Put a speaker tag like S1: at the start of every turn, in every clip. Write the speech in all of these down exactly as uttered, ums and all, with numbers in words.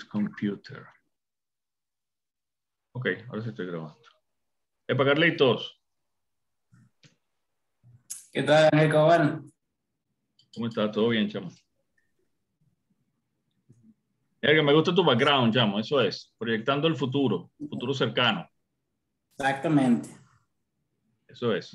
S1: computer. Ok, ahora sí estoy grabando. Epa, Carlitos.
S2: ¿Qué tal, Enrico? Bueno.
S1: ¿Cómo está? ¿Todo bien, chamo? Es que me gusta tu background, chamo. Eso es. Proyectando el futuro. Futuro cercano.
S2: Exactamente.
S1: Eso es.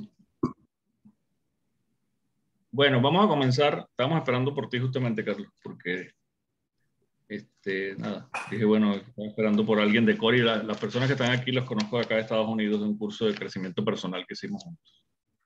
S1: Bueno, vamos a comenzar. Estamos esperando por ti justamente, Carlos, porque, este, nada, dije, bueno, estamos esperando por alguien de Core y la, las personas que están aquí los conozco de acá de Estados Unidos de un curso de crecimiento personal que hicimos juntos.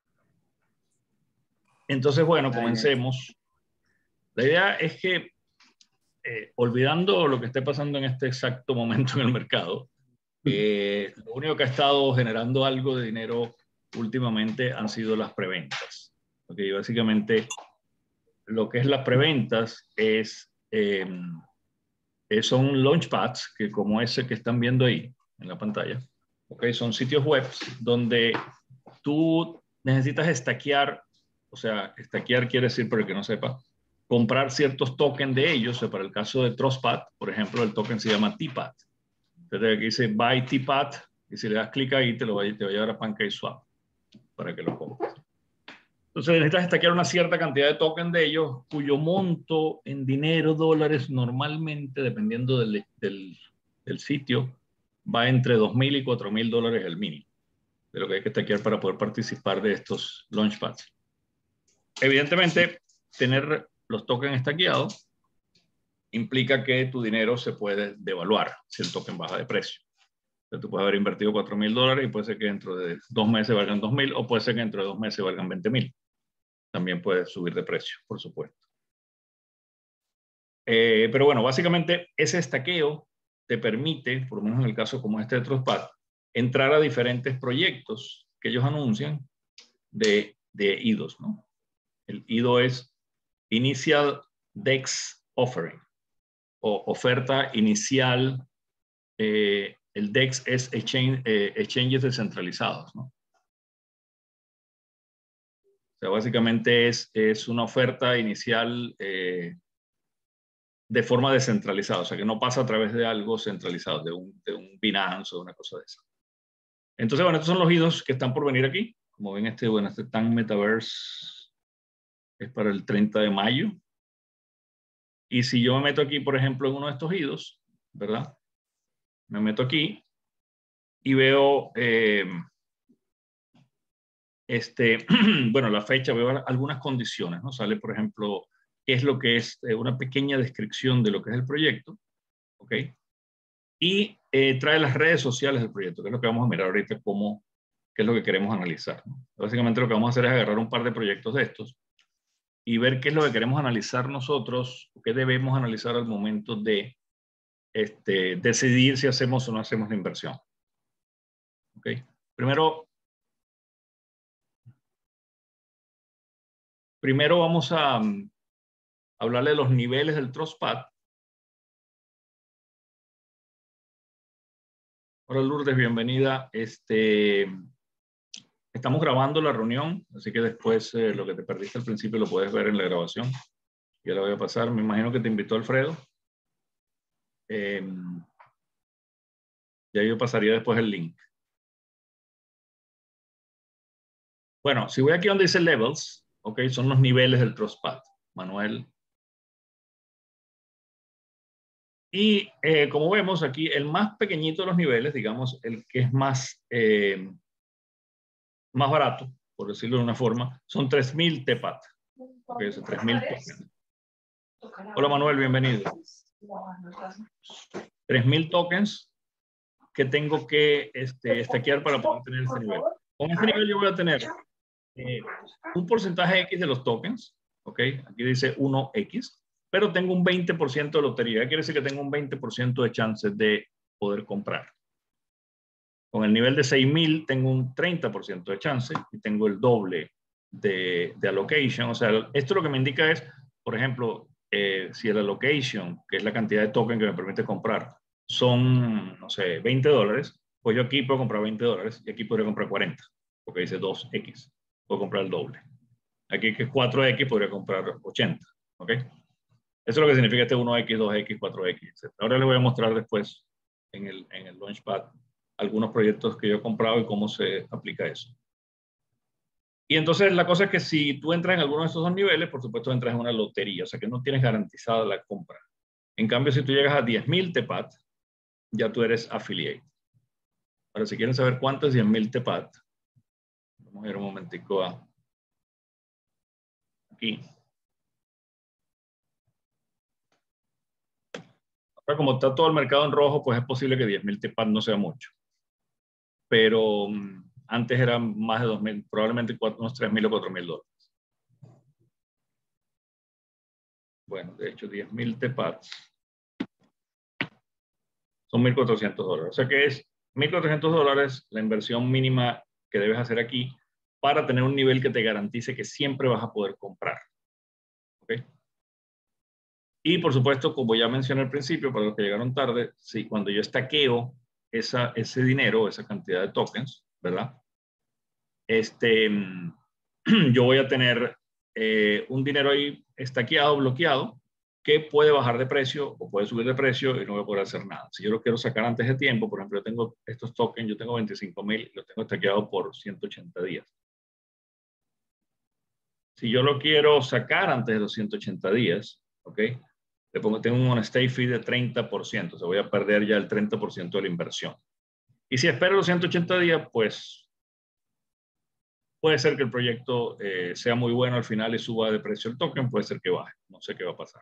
S1: Entonces, bueno, comencemos. La idea es que, eh, olvidando lo que esté pasando en este exacto momento en el mercado, eh, lo único que ha estado generando algo de dinero últimamente han sido las preventas. Okay, básicamente, lo que es las preventas es, eh, son launchpads, que como ese que están viendo ahí en la pantalla, okay, son sitios web donde tú necesitas stackear, o sea, stackear quiere decir, para el que no sepa, comprar ciertos tokens de ellos. O sea, para el caso de TrustPad, por ejemplo, el token se llama T P A T. Entonces aquí dice Buy T P A T, y si le das clic ahí, te, lo va, te va a llevar a PancakeSwap para que lo compres. Entonces necesitas stackear una cierta cantidad de tokens de ellos, cuyo monto en dinero, dólares, normalmente, dependiendo del, del, del sitio, va entre dos mil y cuatro mil dólares el mínimo de lo que hay que stackear para poder participar de estos launchpads. Evidentemente, tener los tokens stackeados implica que tu dinero se puede devaluar si el token baja de precio. Entonces, tú puedes haber invertido cuatro mil dólares y puede ser que dentro de dos meses valgan dos mil, o puede ser que dentro de dos meses valgan veinte mil. También puede subir de precio, por supuesto. Eh, pero bueno, básicamente ese estaqueo te permite, por lo menos en el caso como este de TrustPad, entrar a diferentes proyectos que ellos anuncian de, de I D Os, ¿no? El I D O es Initial D E X Offering, o oferta inicial. Eh, el D E X es exchange, eh, exchanges descentralizados, ¿no? O sea, básicamente es, es una oferta inicial eh, de forma descentralizada, o sea, que no pasa a través de algo centralizado, de un, de un Binance o una cosa de esa. Entonces, bueno, estos son los I D Os que están por venir aquí. Como ven, este, bueno, este Tank Metaverse es para el treinta de mayo. Y si yo me meto aquí, por ejemplo, en uno de estos I D Os, ¿verdad? Me meto aquí y veo, eh, este, bueno, la fecha, veo algunas condiciones, ¿no? Sale, por ejemplo, qué es lo que es, eh, una pequeña descripción de lo que es el proyecto, ¿ok? Y eh, trae las redes sociales del proyecto, que es lo que vamos a mirar ahorita, cómo, qué es lo que queremos analizar, ¿no? Básicamente lo que vamos a hacer es agarrar un par de proyectos de estos y ver qué es lo que queremos analizar nosotros, qué debemos analizar al momento de este, decidir si hacemos o no hacemos la inversión. ¿Ok? Primero, primero vamos a um, hablarle de los niveles del TrustPad. Hola Lourdes, bienvenida. Este, estamos grabando la reunión, así que después eh, lo que te perdiste al principio lo puedes ver en la grabación. Ya la voy a pasar. Me imagino que te invitó Alfredo. Eh, ya yo pasaría después el link. Bueno, si voy aquí donde dice Levels, ok, son los niveles del TrustPad, Manuel. Y eh, como vemos aquí, el más pequeñito de los niveles, digamos, el que es más, eh, más barato, por decirlo de una forma, son tres mil T P A T. Ok, son tres mil tokens. Hola Manuel, bienvenido. tres mil tokens que tengo que este, stackear para poder tener este nivel. Con este nivel yo voy a tener eh, un porcentaje X de los tokens, ok, aquí dice uno X, pero tengo un veinte por ciento de lotería. Quiere decir que tengo un veinte por ciento de chances de poder comprar. Con el nivel de seis mil tengo un treinta por ciento de chance y tengo el doble de, de allocation. O sea, esto lo que me indica es, por ejemplo, eh, si el allocation, que es la cantidad de token que me permite comprar, son, no sé, veinte dólares, pues yo aquí puedo comprar veinte dólares y aquí podría comprar cuarenta, porque dice dos X. Puedo comprar el doble. Aquí que es cuatro X podría comprar ochenta, ¿ok? Eso es lo que significa este uno equis, dos equis, cuatro equis, etcétera. Ahora les voy a mostrar después en el, en el Launchpad algunos proyectos que yo he comprado y cómo se aplica eso. Y entonces la cosa es que si tú entras en alguno de esos dos niveles, por supuesto entras en una lotería, o sea que no tienes garantizada la compra. En cambio, si tú llegas a diez mil T P A T, ya tú eres affiliate. Ahora, si quieren saber cuánto es diez mil T P A T, vamos a ir un momentico a aquí. Ahora, como está todo el mercado en rojo, pues es posible que diez mil T P A T no sea mucho. Pero um, antes eran más de dos mil, probablemente unos tres mil o cuatro mil dólares. Bueno, de hecho, diez mil T P A T son mil cuatrocientos dólares. O sea que es mil cuatrocientos dólares la inversión mínima que debes hacer aquí para tener un nivel que te garantice que siempre vas a poder comprar. ¿Ok? Y por supuesto, como ya mencioné al principio, para los que llegaron tarde, sí, cuando yo estaqueo esa, ese dinero, esa cantidad de tokens, ¿verdad? Este, yo voy a tener eh, un dinero ahí estaqueado, bloqueado, que puede bajar de precio o puede subir de precio y no voy a poder hacer nada. Si yo lo quiero sacar antes de tiempo, por ejemplo, yo tengo estos tokens, yo tengo veinticinco mil y los tengo estaqueados por ciento ochenta días. Si yo lo quiero sacar antes de los ciento ochenta días, ¿ok? Le pongo, tengo un stay fee de treinta por ciento, o sea, voy a perder ya el treinta por ciento de la inversión. Y si espero los ciento ochenta días, pues puede ser que el proyecto eh, sea muy bueno al final y suba de precio el token, puede ser que baje, no sé qué va a pasar.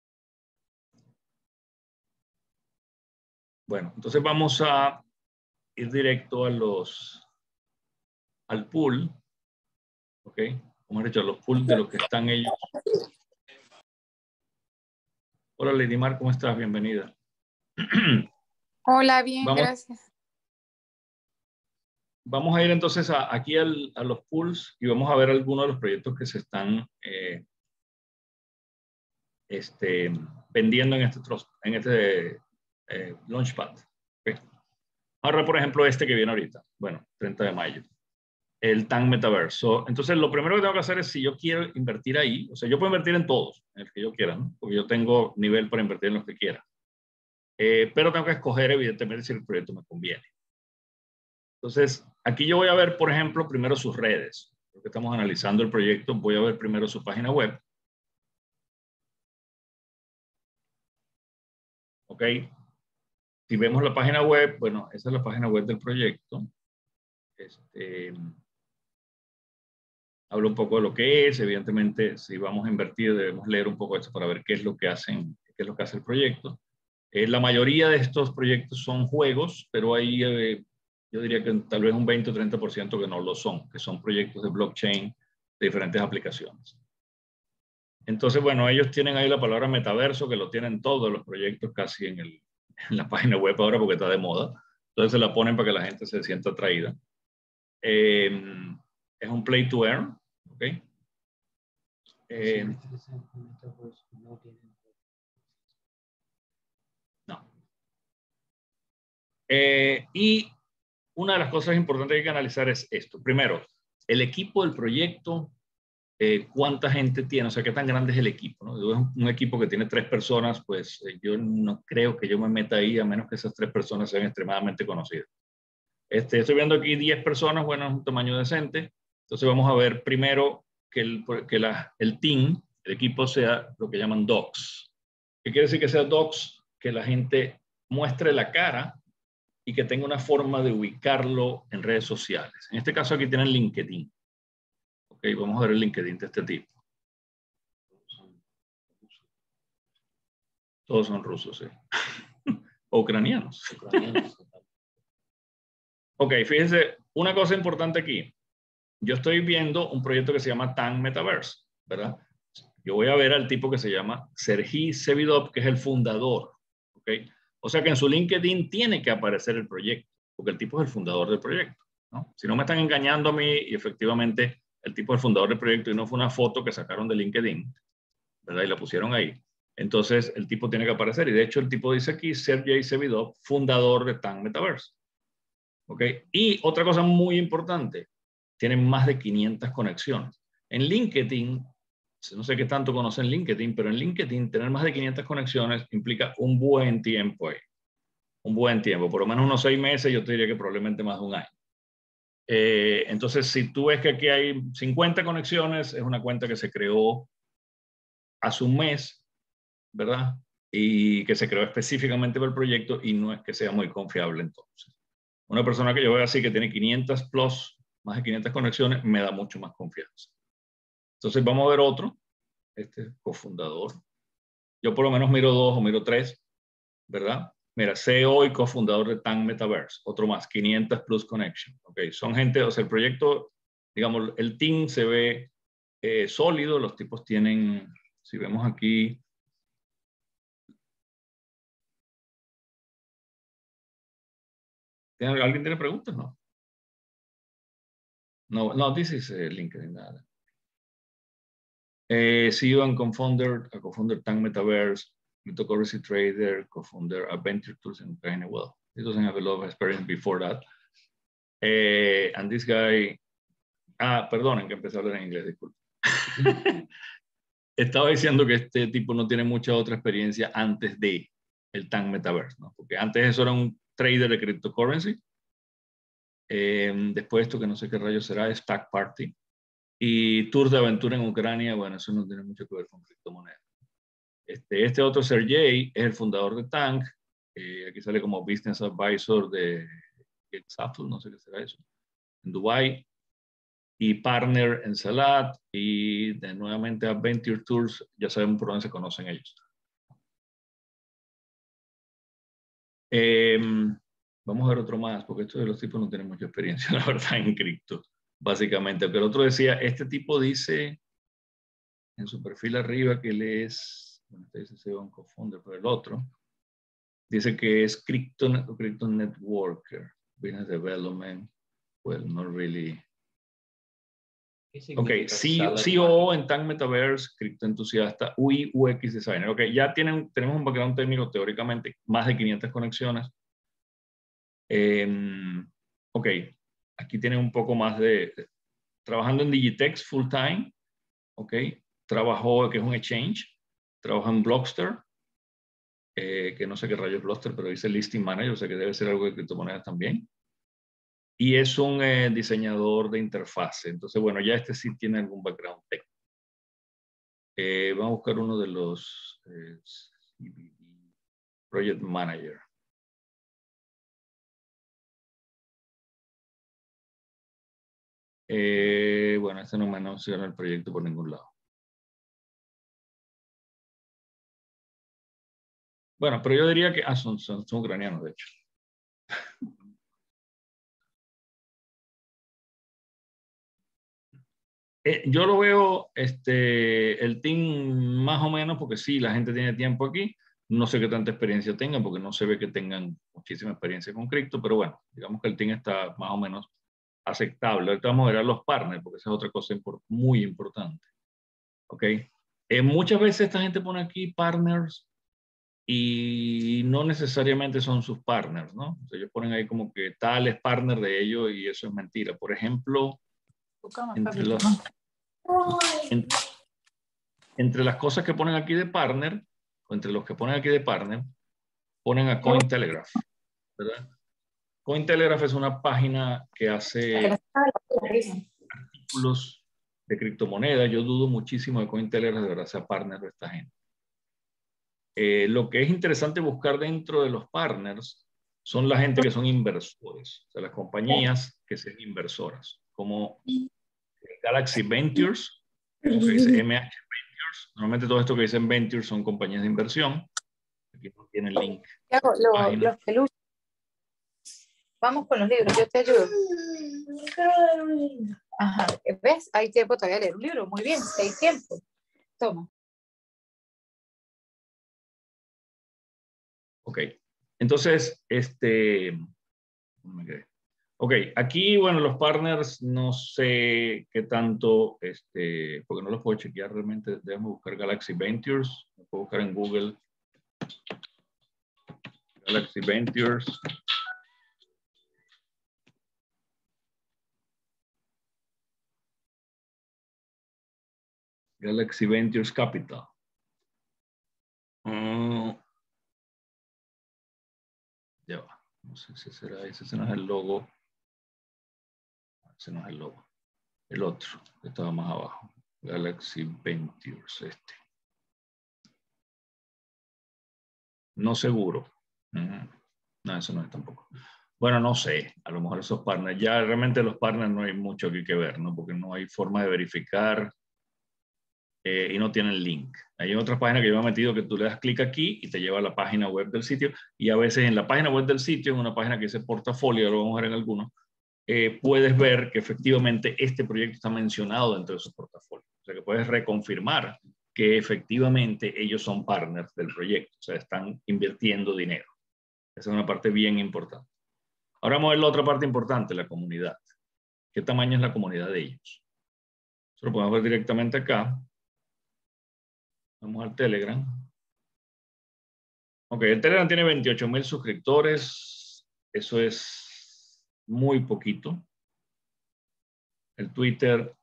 S1: Bueno, entonces vamos a ir directo a los, al pool, ¿ok? Como he dicho, a los pools de los que están ellos. Hola, Lady Mar, ¿cómo estás? Bienvenida.
S3: Hola, bien,
S1: vamos,
S3: gracias.
S1: Vamos a ir entonces a, aquí al, a los pools y vamos a ver algunos de los proyectos que se están eh, este, vendiendo en este, en este eh, Launchpad. ¿Okay? Ahora, por ejemplo, este que viene ahorita. Bueno, treinta de mayo. El T A N Metaverse. So, entonces, lo primero que tengo que hacer es si yo quiero invertir ahí, o sea, yo puedo invertir en todos, en el que yo quiera, ¿no? Porque yo tengo nivel para invertir en los que quiera. Eh, pero tengo que escoger, evidentemente, si el proyecto me conviene. Entonces, aquí yo voy a ver, por ejemplo, primero sus redes. Porque estamos analizando el proyecto, voy a ver primero su página web. ¿Ok? Si vemos la página web, bueno, esa es la página web del proyecto. Este, habla un poco de lo que es. Evidentemente, si vamos a invertir, debemos leer un poco esto para ver qué es lo que hacen, qué es lo que hace el proyecto. Eh, la mayoría de estos proyectos son juegos, pero hay, eh, yo diría que tal vez un veinte o treinta por ciento que no lo son, que son proyectos de blockchain de diferentes aplicaciones. Entonces, bueno, ellos tienen ahí la palabra metaverso, que lo tienen todos los proyectos casi en, el, en la página web ahora porque está de moda. Entonces se la ponen para que la gente se sienta atraída. Eh, es un play to earn, ¿ok? Eh, no. Eh, y una de las cosas importantes que hay que analizar es esto. Primero, el equipo del proyecto, eh, cuánta gente tiene, o sea, qué tan grande es el equipo, ¿no? Es un, un equipo que tiene tres personas, pues eh, yo no creo que yo me meta ahí a menos que esas tres personas sean extremadamente conocidas. Este, estoy viendo aquí diez personas, bueno, es un tamaño decente. Entonces vamos a ver primero que el, que la, el team, el equipo sea lo que llaman docs. ¿Qué quiere decir que sea docs? Que la gente muestre la cara y que tenga una forma de ubicarlo en redes sociales. En este caso aquí tienen LinkedIn. Ok, vamos a ver el LinkedIn de este tipo. Todos son rusos, sí. O ucranianos. ucranianos. Ok, fíjense, una cosa importante aquí. Yo estoy viendo un proyecto que se llama T A N Metaverse, ¿verdad? Yo voy a ver al tipo que se llama Sergey Sevidov, que es el fundador, ¿ok? O sea que en su LinkedIn tiene que aparecer el proyecto, porque el tipo es el fundador del proyecto, ¿no? Si no me están engañando a mí y efectivamente el tipo es el fundador del proyecto y no fue una foto que sacaron de LinkedIn, ¿verdad? Y la pusieron ahí. Entonces el tipo tiene que aparecer y de hecho el tipo dice aquí Sergey Sevidov, fundador de T A N Metaverse, ¿ok? Y otra cosa muy importante, tienen más de quinientas conexiones. En LinkedIn no sé qué tanto conocen LinkedIn, pero en LinkedIn tener más de quinientas conexiones implica un buen tiempo ahí. Un buen tiempo, por lo menos unos seis meses, yo te diría que probablemente más de un año. Eh, entonces, si tú ves que aquí hay cincuenta conexiones, es una cuenta que se creó hace un mes, ¿verdad? Y que se creó específicamente para el proyecto y no es que sea muy confiable entonces. Una persona que yo veo así que tiene quinientas plus, más de quinientas conexiones, me da mucho más confianza. Entonces vamos a ver otro, este cofundador. Yo por lo menos miro dos o miro tres, ¿verdad? Mira, C E O y cofundador de Tank Metaverse, otro más, quinientas plus connection. Ok, son gente, o sea, el proyecto, digamos, el team se ve eh, sólido, los tipos tienen, si vemos aquí, ¿alguien tiene preguntas? No. No, no, this is uh, LinkedIn, nada. Eh, C E O and co-founder, uh, co-founder Tank Metaverse, cryptocurrency trader, co-founder Adventure Tools and kind of well. He doesn't have a lot of experience before that. Uh, and this guy, ah, perdonen que empecé a hablar en inglés, disculpe. Estaba diciendo que este tipo no tiene mucha otra experiencia antes de el Tank Metaverse, ¿no? Porque antes eso era un trader de cryptocurrency. Eh, después esto que no sé qué rayo será, Stack Party. Y tours de aventura en Ucrania, bueno, eso no tiene mucho que ver con criptomonedas. Este, este otro, Sergey, es el fundador de Tank. Eh, aquí sale como Business Advisor de Exapple, no sé qué será eso, en Dubai. Y partner en Salat. Y de, nuevamente Adventure Tours, ya sabemos por dónde se conocen ellos. Eh, vamos a ver otro más, porque estos de los tipos no tienen mucha experiencia, la verdad, en cripto, básicamente. Pero otro decía, este tipo dice en su perfil arriba que él es, bueno, este dice C E O and co-founder, pero el otro dice que es Crypto, Crypto Networker, Business Development, well, not really. Ok, C E O en Tank Metaverse, cripto entusiasta, U I U X Designer. Ok, ya tienen, tenemos un background técnico teóricamente, más de quinientas conexiones. Eh, ok, aquí tienen un poco más de, de trabajando en Digitex full time. Ok, trabajó, que es un exchange, trabaja en Blockster, eh, que no sé qué rayos es Blockster, pero dice Listing Manager, o sea que debe ser algo de criptomonedas también. Y es un eh, diseñador de interfase. Entonces, bueno, ya este sí tiene algún background técnico. Eh, vamos a buscar uno de los eh, Project Manager. Eh, bueno, este no me menciona el proyecto por ningún lado. Bueno, pero yo diría que ah, son, son, son ucranianos, de hecho. Eh, yo lo veo, este, el team más o menos, porque sí, la gente tiene tiempo aquí. No sé qué tanta experiencia tengan, porque no se ve que tengan muchísima experiencia con cripto, pero bueno, digamos que el team está más o menos aceptable. Ahorita vamos a ver a los partners, porque esa es otra cosa import muy importante. ¿Ok? Eh, muchas veces esta gente pone aquí partners y no necesariamente son sus partners, ¿no? O sea, ellos ponen ahí como que tal es partner de ellos y eso es mentira. Por ejemplo, entre las, en, entre las cosas que ponen aquí de partner, o entre los que ponen aquí de partner, ponen a Cointelegraph, ¿verdad? Cointelegraph es una página que hace artículos de criptomonedas. Yo dudo muchísimo de Cointelegraph de verdad sea partner de esta gente. Eh, lo que es interesante buscar dentro de los partners son la gente que son inversores, o sea, las compañías que sean inversoras, como Galaxy Ventures, como que dice M H Ventures. Normalmente todo esto que dicen Ventures son compañías de inversión. Aquí no tiene el link.
S3: ¿Qué hago? Lo, los peluches. Vamos con los libros, yo te ayudo. Ajá, ¿ves? Hay tiempo todavía de leer un libro. Muy bien, hay tiempo. Toma.
S1: Ok, entonces, este, ok, aquí, bueno, los partners, no sé qué tanto, este, porque no los puedo chequear realmente, debemos buscar Galaxy Ventures, lo puedo buscar en Google, Galaxy Ventures. Galaxy Ventures Capital. Uh, ya va. No sé si será ese. Ese no es el logo. Ese no es el logo. El otro, que estaba más abajo. Galaxy Ventures, este. No seguro. Uh-huh. No, eso no es tampoco. Bueno, no sé. A lo mejor esos partners. Ya realmente los partners no hay mucho aquí que ver, ¿no? Porque no hay forma de verificar. Eh, y no tienen link. Hay otra página que yo me he metido que tú le das clic aquí y te lleva a la página web del sitio, y a veces en la página web del sitio, en una página que dice portafolio, lo vamos a ver en algunos, eh, puedes ver que efectivamente este proyecto está mencionado dentro de su portafolio. O sea que puedes reconfirmar que efectivamente ellos son partners del proyecto, o sea, están invirtiendo dinero. Esa es una parte bien importante. Ahora vamos a ver la otra parte importante, la comunidad. ¿Qué tamaño es la comunidad de ellos? Eso lo podemos ver directamente acá. Vamos al Telegram. Ok, el Telegram tiene veintiocho mil suscriptores. Eso es muy poquito. El Twitter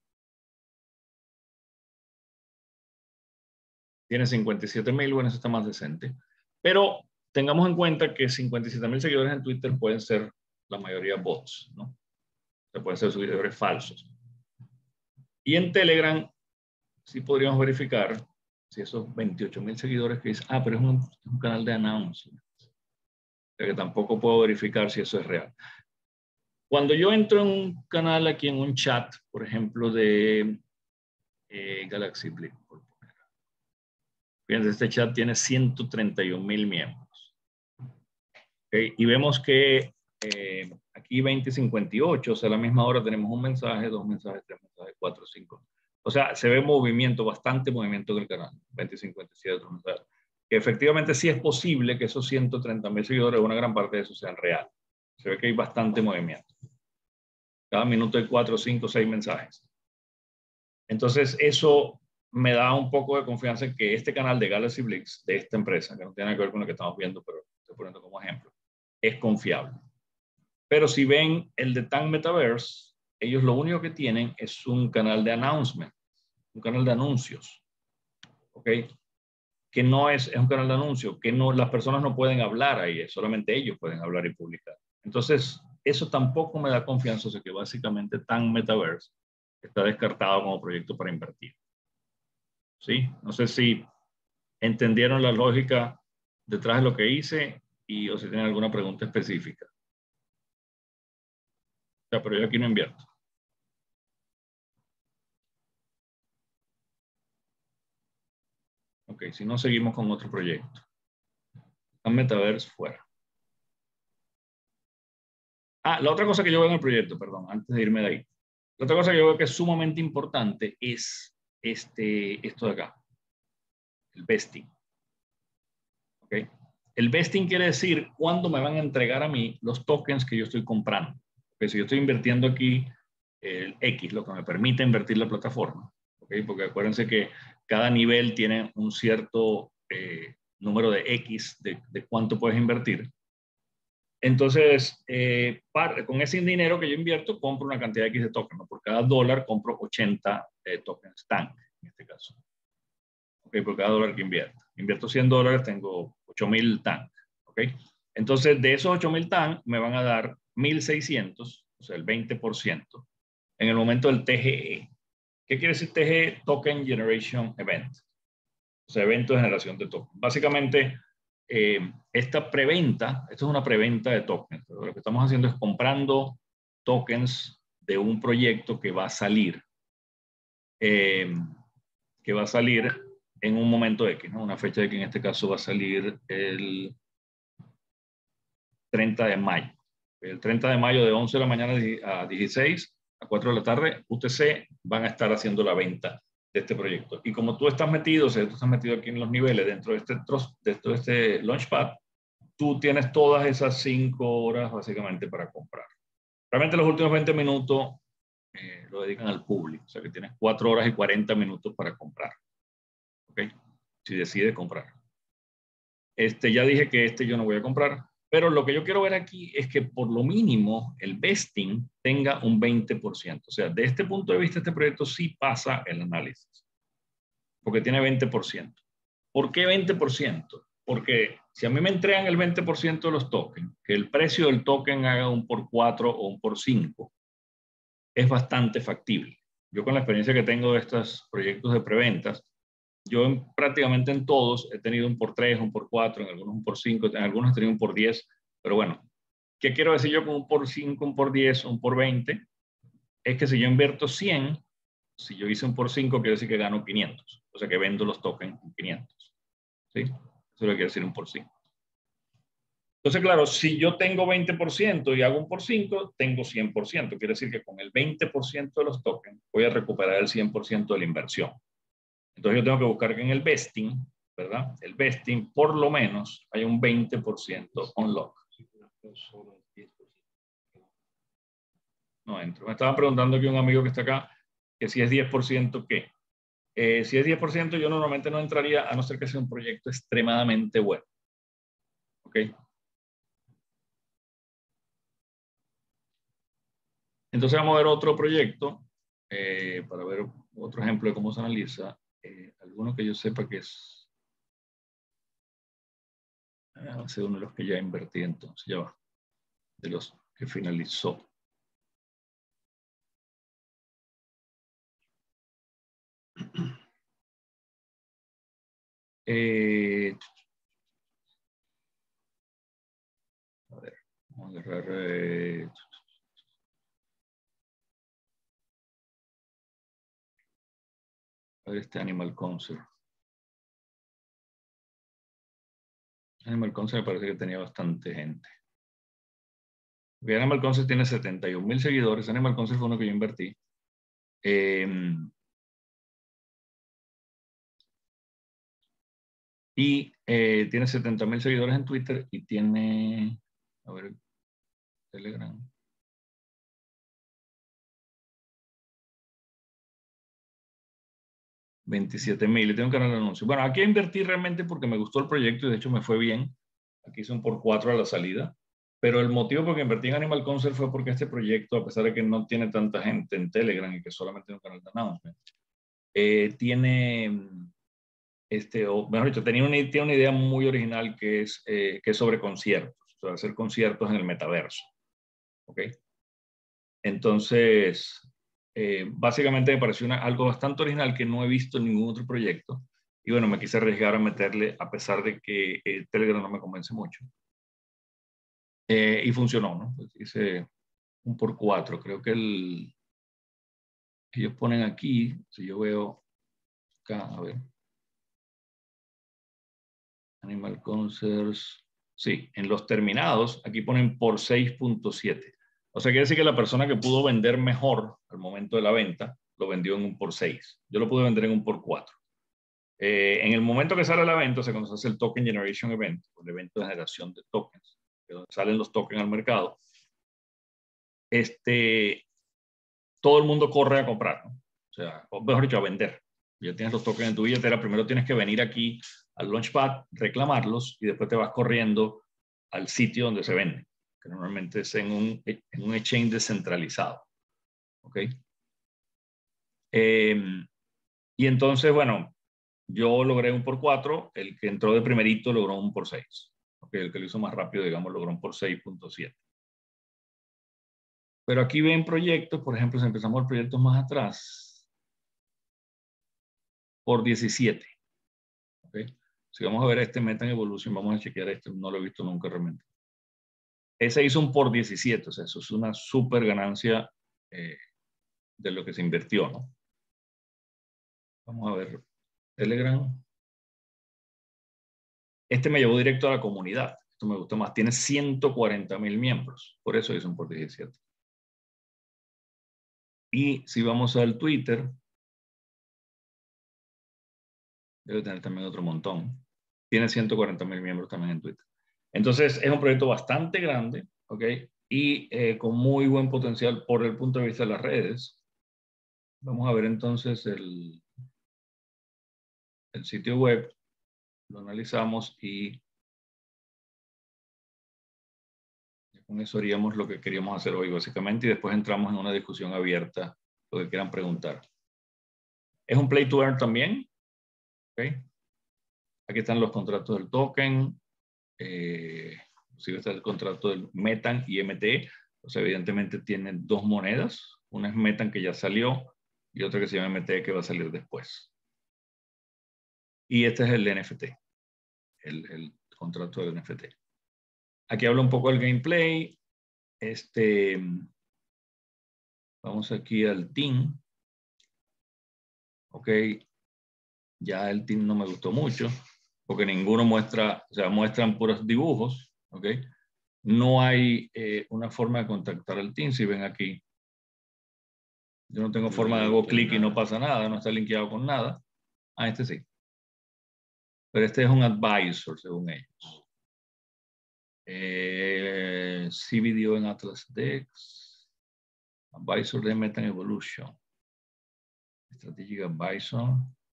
S1: tiene cincuenta y siete mil. Bueno, eso está más decente. Pero tengamos en cuenta que cincuenta y siete mil seguidores en Twitter pueden ser la mayoría bots, ¿no? O sea, pueden ser seguidores falsos. Y en Telegram sí podríamos verificar si esos veintiocho mil seguidores que dicen, ah, pero es un, un canal de announcement. O sea que tampoco puedo verificar si eso es real. Cuando yo entro en un canal aquí en un chat, por ejemplo, de eh, Galaxy Blip, por poner. Fíjense, este chat tiene ciento treinta y un mil miembros. ¿Okay? Y vemos que eh, aquí veinte cincuenta y ocho, o sea, a la misma hora tenemos un mensaje, dos mensajes, tres mensajes, cuatro, cinco. O sea, se ve movimiento, bastante movimiento del canal. veinte cincuenta y siete, otro mensaje. Que efectivamente sí es posible que esos ciento treinta mil seguidores, una gran parte de esos sean reales. Se ve que hay bastante movimiento. Cada minuto hay cuatro, cinco, seis mensajes. Entonces, eso me da un poco de confianza en que este canal de Galaxy Blix, de esta empresa, que no tiene nada que ver con lo que estamos viendo, pero estoy poniendo como ejemplo, es confiable. Pero si ven el de Tang Metaverse, ellos lo único que tienen es un canal de announcement, un canal de anuncios, ¿ok? Que no es, es un canal de anuncios, que no, las personas no pueden hablar ahí, solamente ellos pueden hablar y publicar. Entonces, eso tampoco me da confianza, o sea que básicamente Tang Metaverse está descartado como proyecto para invertir. ¿Sí? No sé si entendieron la lógica detrás de lo que hice y o si tienen alguna pregunta específica. O sea, pero yo aquí no invierto. Ok, si no, seguimos con otro proyecto. Tang Metaverse fuera. Ah, la otra cosa que yo veo en el proyecto, perdón, antes de irme de ahí. La otra cosa que yo veo que es sumamente importante es este, esto de acá, el vesting. ¿Ok? El vesting quiere decir cuándo me van a entregar a mí los tokens que yo estoy comprando. Porque si yo estoy invirtiendo aquí el X, lo que me permite invertir la plataforma. ¿Ok? Porque acuérdense que cada nivel tiene un cierto eh, número de X de, de cuánto puedes invertir. Entonces, eh, para, con ese dinero que yo invierto, compro una cantidad X de tokens, ¿no? Por cada dólar compro ochenta eh, tokens T A N, en este caso. Okay, por cada dólar que invierto. Invierto cien dólares, tengo ocho mil T A N. Okay. Entonces, de esos ocho mil T A N, me van a dar mil seiscientos, o sea, el veinte por ciento, en el momento del T G E. ¿Qué quiere decir T G E? Token Generation Event. O sea, evento de generación de tokens. Básicamente, Eh, esta preventa, esto es una preventa de tokens. Pero lo que estamos haciendo es comprando tokens de un proyecto que va a salir, eh, que va a salir en un momento X, ¿no? Una fecha de que en este caso va a salir el treinta de mayo. El treinta de mayo de once de la mañana a dieciséis, a cuatro de la tarde, U T C van a estar haciendo la venta de este proyecto. Y como tú estás metido, o sea, tú estás metido aquí en los niveles dentro de este, dentro de este Launchpad, tú tienes todas esas cinco horas básicamente para comprar. Realmente los últimos veinte minutos eh, lo dedican al público, o sea que tienes cuatro horas y cuarenta minutos para comprar. ¿Ok? Si decides comprar. Este, ya dije que este yo no voy a comprar, pero lo que yo quiero ver aquí es que por lo mínimo el vesting tenga un veinte por ciento. O sea, de este punto de vista, este proyecto sí pasa el análisis. porque tiene veinte por ciento. ¿Por qué veinte por ciento? Porque si a mí me entregan el veinte por ciento de los tokens, que el precio del token haga un por cuatro o un por cinco, es bastante factible. Yo con la experiencia que tengo de estos proyectos de preventas, yo en, prácticamente en todos he tenido un por tres, un por cuatro, en algunos un por cinco, en algunos he tenido un por diez, pero bueno, ¿qué quiero decir yo con un por cinco, un por diez, un por veinte? Es que si yo invierto cien, si yo hice un por cinco, quiere decir que gano quinientos, o sea que vendo los tokens en quinientos, ¿sí? Eso es lo que quiere decir un por cinco. Entonces, claro, si yo tengo veinte por ciento y hago un por cinco, tengo cien por ciento. Quiere decir que con el veinte por ciento de los tokens voy a recuperar el cien por ciento de la inversión. Entonces yo tengo que buscar que en el vesting, ¿verdad? El vesting, por lo menos, hay un veinte por ciento unlock. No entro. Me estaba preguntando aquí un amigo que está acá, que si es diez por ciento, ¿qué? Eh, si es diez por ciento, yo normalmente no entraría, a no ser que sea un proyecto extremadamente bueno. ¿Ok? Entonces vamos a ver otro proyecto, eh, para ver otro ejemplo de cómo se analiza. Eh, alguno que yo sepa que es... Va a ser uno de los que ya invertí, entonces ya va. De los que finalizó. Eh, a ver, vamos a agarrar... Eh, a ver este Animal Concert. Animal Concert me parece que tenía bastante gente. Porque Animal Concert tiene setenta y un mil seguidores. Animal Concert fue uno que yo invertí. Eh, y eh, tiene setenta mil seguidores en Twitter y tiene... A ver, Telegram. veintisiete mil y tengo un canal de anuncios. Bueno, aquí invertí realmente porque me gustó el proyecto y de hecho me fue bien. Aquí son por cuatro a la salida. Pero el motivo por que invertí en Animal Concert fue porque este proyecto, a pesar de que no tiene tanta gente en Telegram y que solamente tiene un canal de announcement, eh, tiene, este, o mejor dicho, tenía una, tiene una idea muy original que es, eh, que es sobre conciertos, o sea, hacer conciertos en el metaverso. ¿Ok? Entonces, eh, básicamente me pareció una, algo bastante original que no he visto en ningún otro proyecto. Y bueno, me quise arriesgar a meterle, a pesar de que eh, Telegram no me convence mucho. Eh, y funcionó, ¿no? Pues hice un por cuatro. Creo que el que ellos ponen aquí, si yo veo acá, a ver. Animal Concerts. Sí, en los terminados, aquí ponen por seis punto siete. O sea, quiere decir que la persona que pudo vender mejor al momento de la venta, lo vendió en un por seis. Yo lo pude vender en un por cuatro. Eh, en el momento que sale la venta, o sea, cuando se hace el Token Generation Event, el evento de generación de tokens, que donde salen los tokens al mercado, este, todo el mundo corre a comprar, ¿no? O sea, o mejor dicho, a vender. Ya tienes los tokens en tu billetera, primero tienes que venir aquí al Launchpad, reclamarlos y después te vas corriendo al sitio donde se venden, que normalmente es en un, en un exchange descentralizado. ¿Ok? Eh, y entonces, bueno, yo logré un por cuatro, el que entró de primerito logró un por seis. ¿Okay? El que lo hizo más rápido, digamos, logró un por seis punto siete. Pero aquí ven proyectos, por ejemplo, si empezamos el proyecto más atrás, por diecisiete. ¿Okay? Si vamos a ver este Meta Evolution, vamos a chequear este, no lo he visto nunca realmente. Ese hizo un por diecisiete, o sea, eso es una súper ganancia eh, de lo que se invirtió, ¿no? Vamos a ver, Telegram. Este me llevó directo a la comunidad. Esto me gustó más. Tiene ciento cuarenta mil miembros. Por eso hizo un por diecisiete. Y si vamos al Twitter, debe tener también otro montón. Tiene ciento cuarenta mil miembros también en Twitter. Entonces, es un proyecto bastante grande, ¿ok? Y eh, con muy buen potencial por el punto de vista de las redes. Vamos a ver entonces el, el sitio web. Lo analizamos y con eso haríamos lo que queríamos hacer hoy, básicamente, y después entramos en una discusión abierta, lo que quieran preguntar. Es un play to earn también. Aquí están los contratos del token. Eh, inclusive está el contrato del Metan y M T E. Pues evidentemente tienen dos monedas. Una es Metan que ya salió y otra que se llama M T E que va a salir después. Y este es el N F T. El, el contrato del N F T. Aquí habla un poco del gameplay. Este, vamos aquí al team. Ok. Ya el team no me gustó mucho. Porque ninguno muestra, o sea, muestran puros dibujos. Ok. No hay eh, una forma de contactar al team. Si ven aquí. Yo no tengo forma de hago clic y no pasa nada. No está linkeado con nada. Ah, este sí. Pero este es un advisor, según ellos. Eh, C B D O en Atlas Dex. Advisor de Metan Evolution. Strategic Advisor.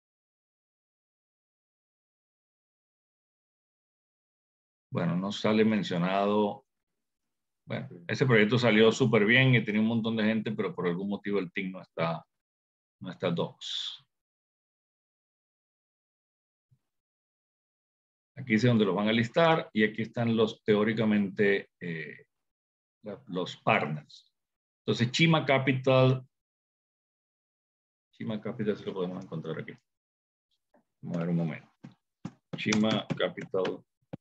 S1: Bueno, no sale mencionado. Bueno, ese proyecto salió súper bien y tenía un montón de gente, pero por algún motivo el team no está, no está docs. Aquí es donde los van a listar y aquí están los teóricamente eh, los partners. Entonces, Chima Capital. Chima Capital se lo podemos encontrar aquí. Vamos a ver un momento. Chima Capital.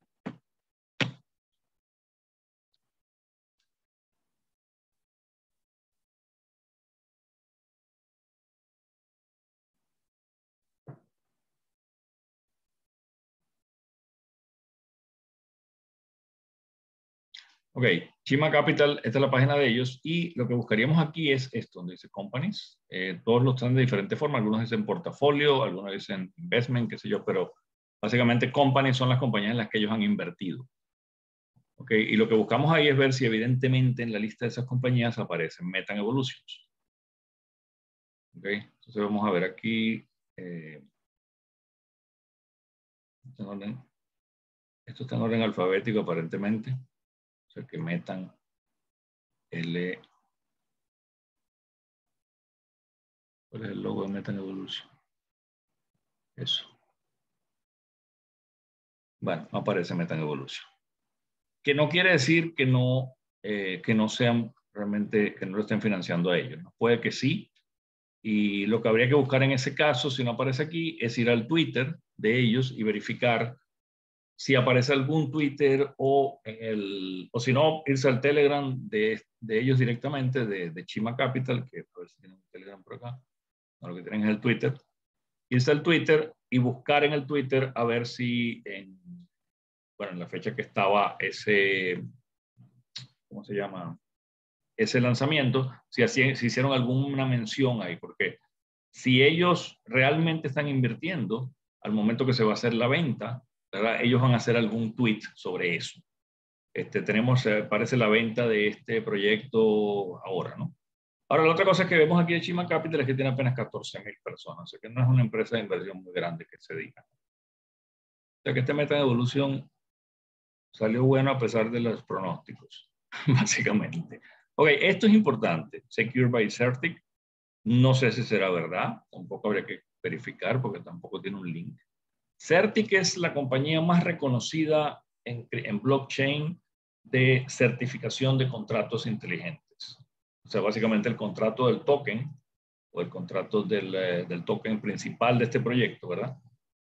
S1: Ok, Chima Capital, esta es la página de ellos y lo que buscaríamos aquí es esto, donde dice companies. Eh, todos los están de diferente forma, algunos dicen portafolio, algunos dicen investment, qué sé yo, pero básicamente companies son las compañías en las que ellos han invertido. Ok, y lo que buscamos ahí es ver si evidentemente en la lista de esas compañías aparecen Metan Evolutions. Ok, entonces vamos a ver aquí. Eh, esto, en orden, esto está en orden alfabético aparentemente. O sea que Metan L. ¿Cuál es el logo de Metan Evolution? Eso. Bueno, no aparece Metan Evolution. Que no quiere decir que no, eh, que no sean realmente, que no lo estén financiando a ellos, ¿no? Puede que sí. Y lo que habría que buscar en ese caso, si no aparece aquí, es ir al Twitter de ellos y verificar si aparece algún Twitter o, en el, o si no, irse al Telegram de, de ellos directamente, de, de Chima Capital, que a ver si tienen un Telegram por acá. No, lo que tienen es el Twitter. Irse al Twitter y buscar en el Twitter a ver si en, bueno, en la fecha que estaba ese, ¿cómo se llama? Ese lanzamiento, si, así, si hicieron alguna mención ahí, porque si ellos realmente están invirtiendo al momento que se va a hacer la venta, ¿verdad? Ellos van a hacer algún tweet sobre eso. Este, tenemos, eh, parece la venta de este proyecto ahora, ¿no? Ahora, la otra cosa que vemos aquí de Chima Capital es que tiene apenas catorce mil personas, o sea que no es una empresa de inversión muy grande que se diga. O sea que este Metan Evolution salió bueno a pesar de los pronósticos, básicamente. Ok, esto es importante. Secure by Certic. No sé si será verdad. Tampoco habría que verificar porque tampoco tiene un link. Certic es la compañía más reconocida en, en blockchain de certificación de contratos inteligentes. O sea, básicamente el contrato del token o el contrato del, eh, del token principal de este proyecto, ¿verdad?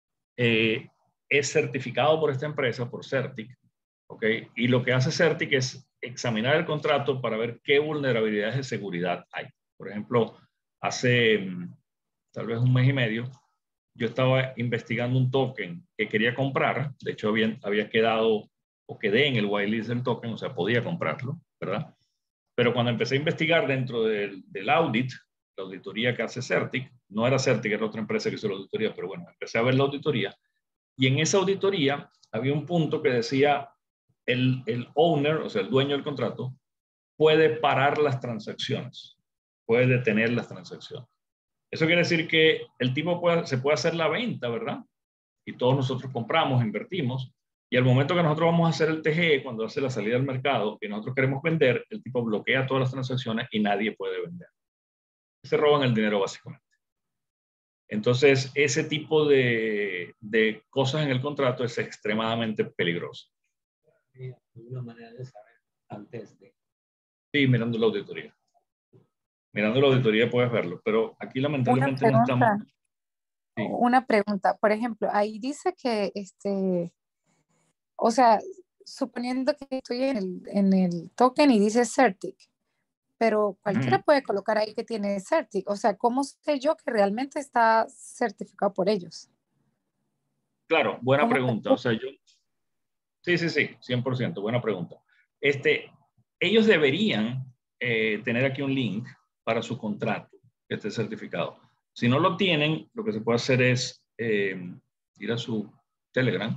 S1: Eh, es certificado por esta empresa, por Certic, ¿ok? Y lo que hace Certic es examinar el contrato para ver qué vulnerabilidades de seguridad hay. Por ejemplo, hace tal vez un mes y medio, yo estaba investigando un token que quería comprar. De hecho, había, había quedado o quedé en el whitelist del token, o sea, podía comprarlo, ¿verdad? Pero cuando empecé a investigar dentro del, del audit, la auditoría que hace Certic, no era Certic, era otra empresa que hizo la auditoría, pero bueno, empecé a ver la auditoría y en esa auditoría había un punto que decía el, el owner, o sea, el dueño del contrato, puede parar las transacciones, puede detener las transacciones. Eso quiere decir que el tipo puede, se puede hacer la venta, ¿verdad? Y todos nosotros compramos, invertimos, y al momento que nosotros vamos a hacer el T G E, cuando hace la salida al mercado y nosotros queremos vender, el tipo bloquea todas las transacciones y nadie puede vender. Se roban el dinero básicamente. Entonces, ese tipo de, de cosas en el contrato es extremadamente peligroso.
S4: Hay una manera de saber antes de.
S1: Sí, mirando la auditoría. Mirando la auditoría puedes verlo, pero aquí lamentablemente
S3: Una
S1: no estamos.
S3: pregunta,
S1: Sí.
S3: una pregunta, por ejemplo, ahí dice que, este, o sea, suponiendo que estoy en el, en el token y dice Certic, pero cualquiera
S1: Ujú.
S3: puede colocar ahí que tiene Certic, o sea, ¿cómo sé yo que realmente está certificado por ellos?
S1: Claro, buena
S3: ¿Cómo?
S1: pregunta. O sea, yo. Sí, sí, sí, cien por ciento, buena pregunta. Este, ellos deberían eh, tener aquí un link para su contrato que esté certificado. Si no lo tienen, lo que se puede hacer es eh, ir a su Telegram.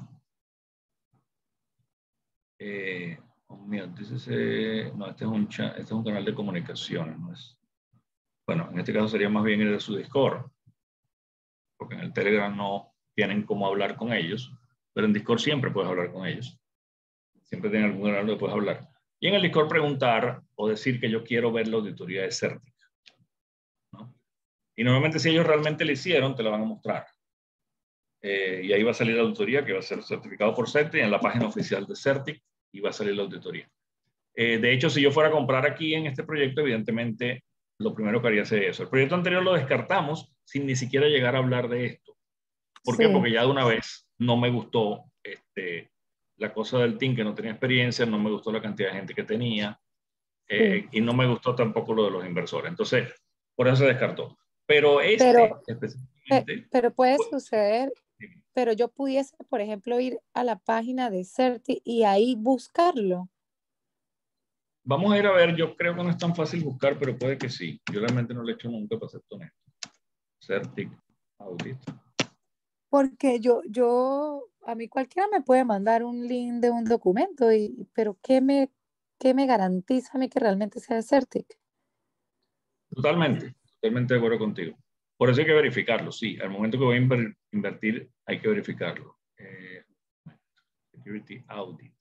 S1: Eh, oh, mira, dice, eh, no, este es, un chat, este es un canal de comunicaciones. ¿No es? Bueno, en este caso sería más bien ir a su Discord, porque en el Telegram no tienen cómo hablar con ellos, pero en Discord siempre puedes hablar con ellos. Siempre tienen algún canal donde puedes hablar. Y en el Discord preguntar o decir que yo quiero ver la auditoría de Certic, ¿no? Y normalmente si ellos realmente lo hicieron, te la van a mostrar. Eh, y ahí va a salir la auditoría que va a ser certificado por Certic en la página oficial de Certic y va a salir la auditoría. Eh, de hecho, si yo fuera a comprar aquí en este proyecto, evidentemente lo primero que haría sería eso. El proyecto anterior lo descartamos sin ni siquiera llegar a hablar de esto. ¿Por
S3: Sí.
S1: qué? Porque ya de una vez no me gustó este, la cosa del team, que no tenía experiencia, no me gustó la cantidad de gente que tenía, eh,
S3: Sí.
S1: y no me gustó tampoco lo de los inversores. Entonces, por eso se descartó. Pero este,
S3: Pero, pe-
S1: específicamente,
S3: pero puede
S1: pues,
S3: suceder,
S1: sí.
S3: pero yo pudiese, por ejemplo, ir a la página de Certi y ahí buscarlo.
S1: Vamos a ir a ver, yo creo que no es tan fácil buscar, pero puede que sí. Yo realmente no lo he hecho nunca, para ser honesto. Certic Audit.
S3: Porque yo, yo, a mí cualquiera me puede mandar un link de un documento, y, pero ¿qué me, qué me garantiza a mí que realmente sea de Certic?
S1: Totalmente, totalmente de acuerdo contigo. Por eso hay que verificarlo, sí. Al momento que voy a inver invertir, hay que verificarlo. Eh, Security Audit.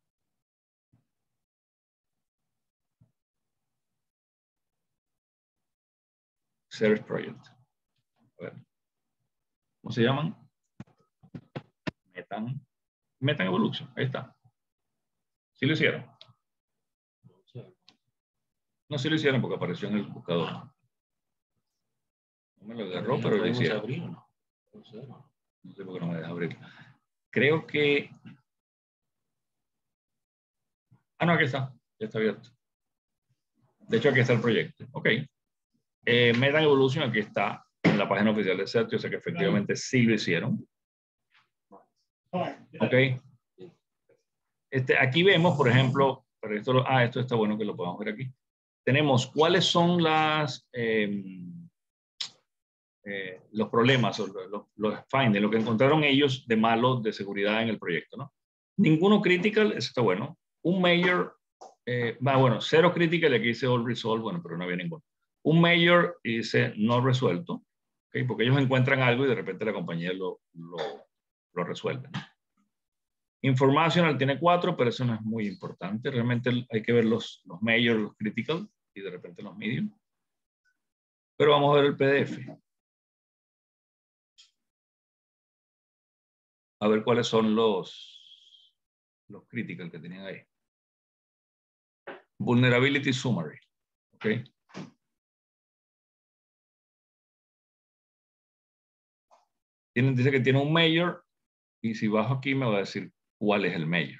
S1: Service Project. A ver. ¿Cómo se llaman? Metan. Metan Evolution. Ahí está. ¿Sí lo hicieron? No, sí lo hicieron porque apareció en el buscador. No me lo agarró, pero lo hicieron.
S4: Abrir, ¿no? No sé, no.
S1: No sé por qué no me deja abrir. Creo que... Ah, no, aquí está. Ya está abierto. De hecho, aquí está el proyecto. Ok. Eh, Metan Evolution, aquí está en la página oficial de Certi, o sea que efectivamente sí lo hicieron. Ok. Este, aquí vemos, por ejemplo, pero esto, lo, ah, esto está bueno que lo podamos ver aquí. Tenemos cuáles son las, eh, eh, los problemas, o los, los findings, lo que encontraron ellos de malo de seguridad en el proyecto, ¿no? Ninguno critical, eso está bueno. Un major, eh, va, bueno, cero critical, aquí dice all resolved, bueno, pero no había ninguno. Un major dice no resuelto, ¿okay? Porque ellos encuentran algo y de repente la compañía lo, lo, lo resuelve. Informational tiene cuatro, pero eso no es muy importante. Realmente hay que ver los, los major, los critical y de repente los medium. Pero vamos a ver el P D F. A ver cuáles son los, los critical que tenían ahí. Vulnerability Summary. ¿Ok? Tienen, dice que tiene un major y si bajo aquí me va a decir cuál es el major.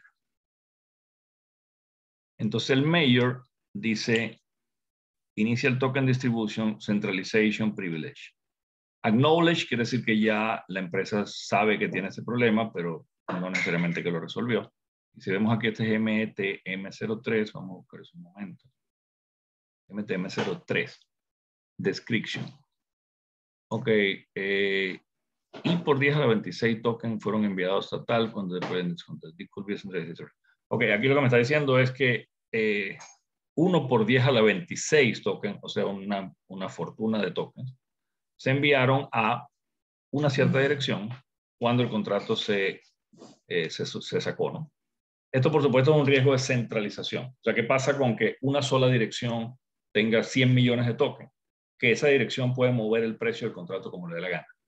S1: Entonces el major dice Initial Token Distribution Centralization Privilege. Acknowledge quiere decir que ya la empresa sabe que tiene ese problema, pero no necesariamente que lo resolvió. Y si vemos aquí este es M T M cero tres, vamos a buscar eso un momento. M T M cero tres. Description. Ok. Eh, y por diez a la veintiséis tokens fueron enviados a tal cuando dependen de... Ok, aquí lo que me está diciendo es que eh, uno por diez a la veintiséis tokens, o sea, una, una fortuna de tokens, se enviaron a una cierta dirección cuando el contrato se, eh, se, se sacó, ¿no? Esto, por supuesto, es un riesgo de centralización. O sea, ¿qué pasa con que una sola dirección tenga cien millones de tokens? Que esa dirección puede mover el precio del contrato como le dé la gana.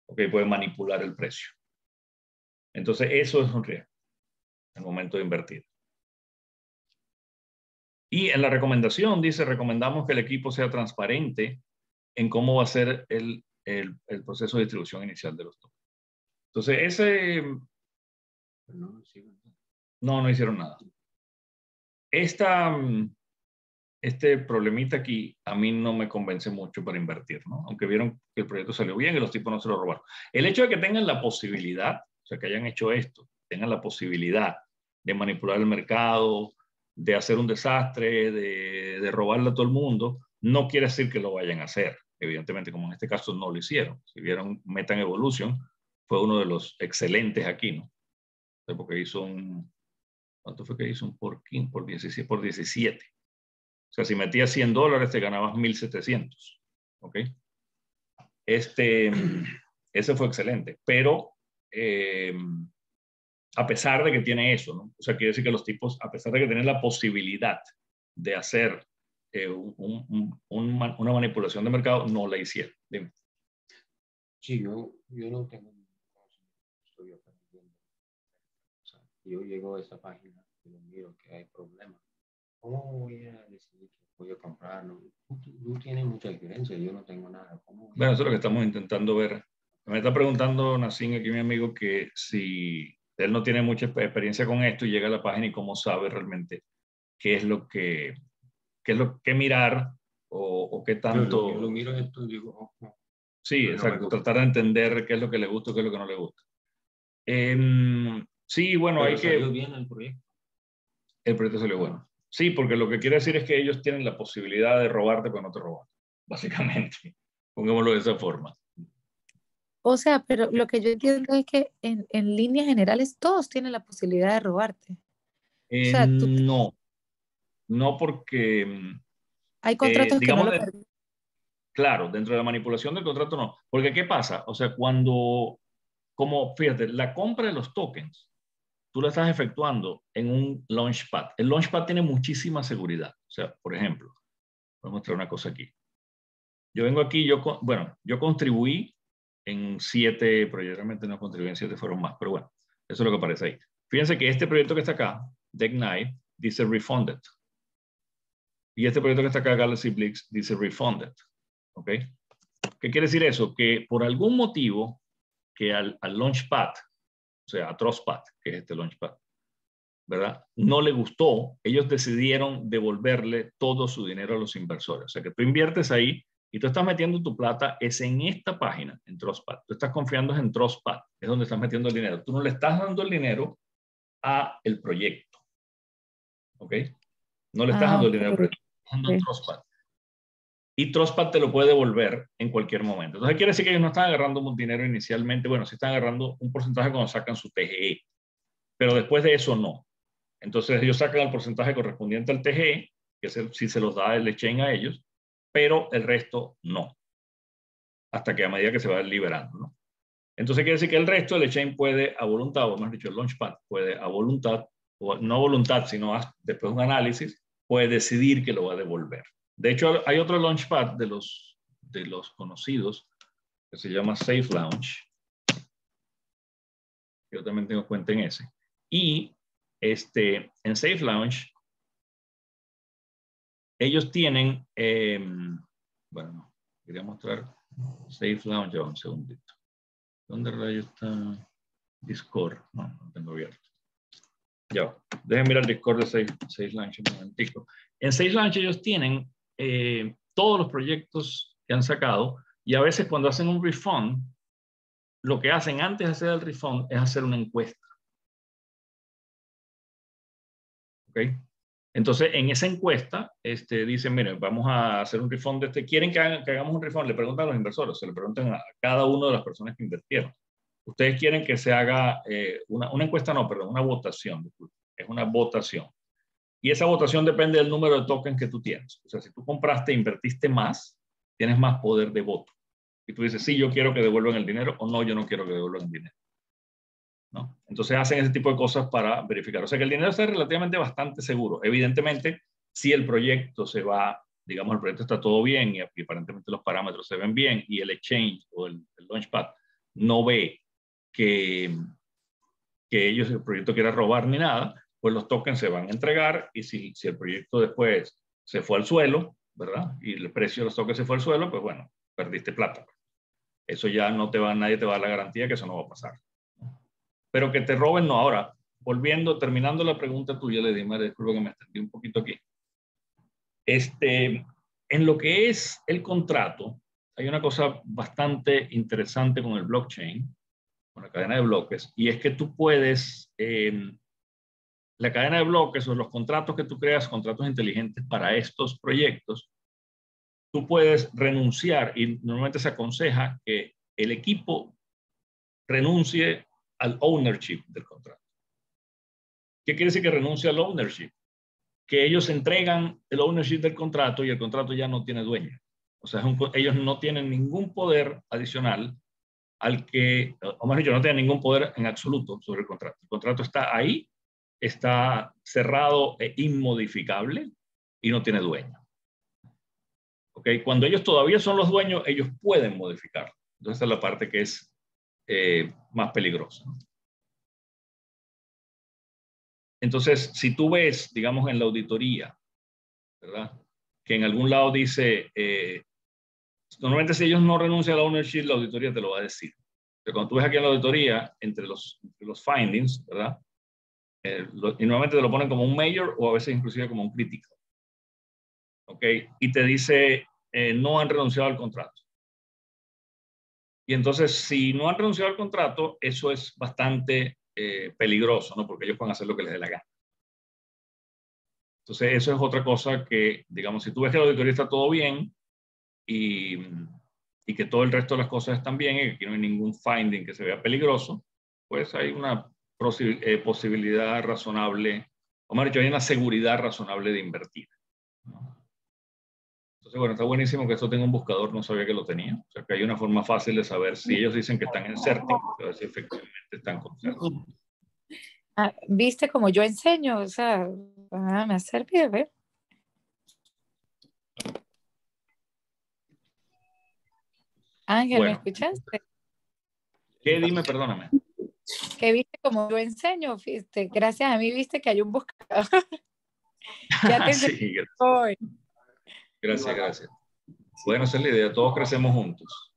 S1: ¿okay? Puede manipular el precio. Entonces, eso es un riesgo en el momento de invertir. Y en la recomendación dice, recomendamos que el equipo sea transparente en cómo va a ser el, el, el proceso de distribución inicial de los tokens. Entonces, ese...
S4: No, no hicieron nada.
S1: No, no hicieron nada. Esta, este problemita aquí a mí no me convence mucho para invertir, ¿no? Aunque vieron que el proyecto salió bien y los tipos no se lo robaron. El hecho de que tengan la posibilidad, o sea, que hayan hecho esto, tengan la posibilidad de manipular el mercado, de hacer un desastre, de, de robarle a todo el mundo, no quiere decir que lo vayan a hacer. Evidentemente, como en este caso no lo hicieron. Si vieron Metan Evolution, fue uno de los excelentes aquí, ¿no? Porque hizo un... ¿Cuánto fue que hizo? Un por quince, por diecisiete, por diecisiete. O sea, si metías cien dólares, te ganabas mil setecientos. ¿Ok? Este, ese fue excelente. Pero, eh, a pesar de que tiene eso, ¿no? O sea, quiere decir que los tipos, a pesar de que tienen la posibilidad de hacer eh, un, un, un, una manipulación de mercado, no la hicieron. Dime.
S4: Sí, yo, yo no tengo estoy aprendiendo. O sea, yo llego a esa página y lo miro que hay problemas. ¿Cómo voy a decidir que voy a comprar? No, no, no tiene mucha diferencia, yo no tengo nada. ¿Cómo
S1: Bueno, eso es lo que estamos intentando ver. Me está preguntando Nassim, aquí mi amigo, que si él no tiene mucha experiencia con esto y llega a la página y cómo sabe realmente qué es lo que, qué es lo que mirar o, o qué tanto...
S4: Yo, yo lo miro esto y digo, oh, oh.
S1: Sí,
S4: no
S1: exacto, tratar de entender qué es lo que le gusta y qué es lo que no le gusta. Eh, sí, bueno,
S4: Pero
S1: hay
S4: salió
S1: que...
S4: bien el proyecto.
S1: El proyecto salió bueno. Sí, porque lo que quiere decir es que ellos tienen la posibilidad de robarte, pero no te roban, básicamente. Pongámoslo de esa forma.
S3: O sea, pero lo que yo entiendo es que en, en líneas generales todos tienen la posibilidad de robarte.
S1: Eh,
S3: O sea, tú,
S1: no, no porque,
S3: hay
S1: eh,
S3: contratos que no
S1: digamos,
S3: lo
S1: de-
S3: permiten.
S1: claro, dentro de la manipulación del contrato no. Porque ¿qué pasa? O sea, cuando, como, fíjate, la compra de los tokens, tú la estás efectuando en un launchpad. El launchpad tiene muchísima seguridad. O sea, por ejemplo, voy a mostrar una cosa aquí. Yo vengo aquí, yo, bueno, yo contribuí en siete proyectos, realmente no contribuí en siete, fueron más, pero bueno, eso es lo que aparece ahí. Fíjense que este proyecto que está acá, Decknight, dice refunded. Y este proyecto que está acá, Galaxy Blix, dice refunded. ¿Ok? ¿Qué quiere decir eso? Que por algún motivo, que al, al Launchpad, o sea, a Trustpad, que es este Launchpad, ¿verdad? No le gustó, ellos decidieron devolverle todo su dinero a los inversores. O sea, que tú inviertes ahí y tú estás metiendo tu plata, es en esta página, en Trustpad. Tú estás confiando en Trustpad, es donde estás metiendo el dinero. Tú no le estás dando el dinero a el proyecto. ¿Ok? No le estás
S3: Ah,
S1: dando el
S3: ok,
S1: dinero al proyecto, estás dando a
S3: ok.
S1: Trustpad. Y Trustpad te lo puede devolver en cualquier momento. Entonces quiere decir que ellos no están agarrando un dinero inicialmente. Bueno, sí están agarrando un porcentaje cuando sacan su T G E, pero después de eso no. Entonces ellos sacan el porcentaje correspondiente al T G E, que si se los da el exchange a ellos, pero el resto no. Hasta que a medida que se va liberando, ¿no? Entonces quiere decir que el resto del exchange puede a voluntad, o más dicho, el Launchpad puede a voluntad, o no a voluntad, sino a, después de un análisis, puede decidir que lo va a devolver. De hecho, hay otro Launchpad de los, de los conocidos que se llama Safe Launch. Yo también tengo cuenta en ese. Y este, en Safe Launch, ellos tienen, eh, bueno, no, quería mostrar Safe Launch, ya un segundito. ¿Dónde rayos está Discord? No, no tengo abierto. Ya, déjenme mirar el Discord de Safe, Safe Launch un momentico. En Safe Launch ellos tienen eh, todos los proyectos que han sacado y a veces cuando hacen un refund, lo que hacen antes de hacer el refund es hacer una encuesta. ¿Ok? Entonces, en esa encuesta, este, dicen, miren, vamos a hacer un refund de este. ¿Quieren que, hagan, que hagamos un refund? Le preguntan a los inversores, se le preguntan a cada una de las personas que invirtieron. Ustedes quieren que se haga eh, una, una encuesta, no, perdón, una votación. Es una votación. Y esa votación depende del número de tokens que tú tienes. O sea, si tú compraste e invertiste más, tienes más poder de voto. Y tú dices, sí, yo quiero que devuelvan el dinero, o no, yo no quiero que devuelvan el dinero. ¿No? Entonces hacen ese tipo de cosas para verificar. O sea que el dinero está relativamente bastante seguro. Evidentemente, si el proyecto se va, digamos, el proyecto está todo bien y, y aparentemente los parámetros se ven bien y el exchange o el, el launchpad no ve que, que ellos, el proyecto quiera robar ni nada, pues los tokens se van a entregar y si, si el proyecto después se fue al suelo, ¿verdad? Y el precio de los tokens se fue al suelo, pues bueno, perdiste plata. Eso ya no te va, nadie te va a dar la garantía que eso no va a pasar. Pero que te roben, no. Ahora, volviendo, terminando la pregunta tuya, le di, María, disculpa que me extendí un poquito aquí. Este, en lo que es el contrato, hay una cosa bastante interesante con el blockchain, con la cadena de bloques, y es que tú puedes, eh, la cadena de bloques o los contratos que tú creas, contratos inteligentes para estos proyectos, tú puedes renunciar y normalmente se aconseja que el equipo renuncie al ownership del contrato. ¿Qué quiere decir que renuncie al ownership? Que ellos entregan el ownership del contrato y el contrato ya no tiene dueño. O sea, es un, ellos no tienen ningún poder adicional al que, o más dicho, no tienen ningún poder en absoluto sobre el contrato. El contrato está ahí, está cerrado e inmodificable y no tiene dueño. ¿Okay? Cuando ellos todavía son los dueños, ellos pueden modificarlo. Entonces, esa es la parte que es eh, más peligrosa. Entonces, si tú ves, digamos, en la auditoría, ¿verdad? Que en algún lado dice, eh, normalmente si ellos no renuncian a la ownership, la auditoría te lo va a decir. Pero cuando tú ves aquí en la auditoría, entre los, entre los findings, ¿verdad? Eh, lo, y normalmente te lo ponen como un major o a veces inclusive como un critical. ¿Ok? Y te dice, eh, no han renunciado al contrato. Y entonces, si no han renunciado al contrato, eso es bastante eh, peligroso, ¿no? Porque ellos pueden hacer lo que les dé la gana. Entonces, eso es otra cosa que, digamos, si tú ves que la auditoría está todo bien y, y que todo el resto de las cosas están bien y que aquí no hay ningún finding que se vea peligroso, pues hay una posi eh, posibilidad razonable, o más dicho, hay una seguridad razonable de invertir, ¿no? Entonces, bueno, está buenísimo que esto tenga un buscador, no sabía que lo tenía. O sea, que hay una forma fácil de saber si ellos dicen que están en Certic, a ver si efectivamente están con Certic.
S3: Ah, viste como yo enseño, o sea, ah, me ha servido, ¿ver? Ángel,
S1: Bueno,
S3: ¿me escuchaste?
S1: ¿qué? Dime, perdóname.
S3: Que viste como yo enseño, viste, gracias a mí viste que hay un buscador. Ya te
S1: Sí,
S3: hoy.
S1: gracias, gracias. Bueno, esa es la idea, todos crecemos juntos.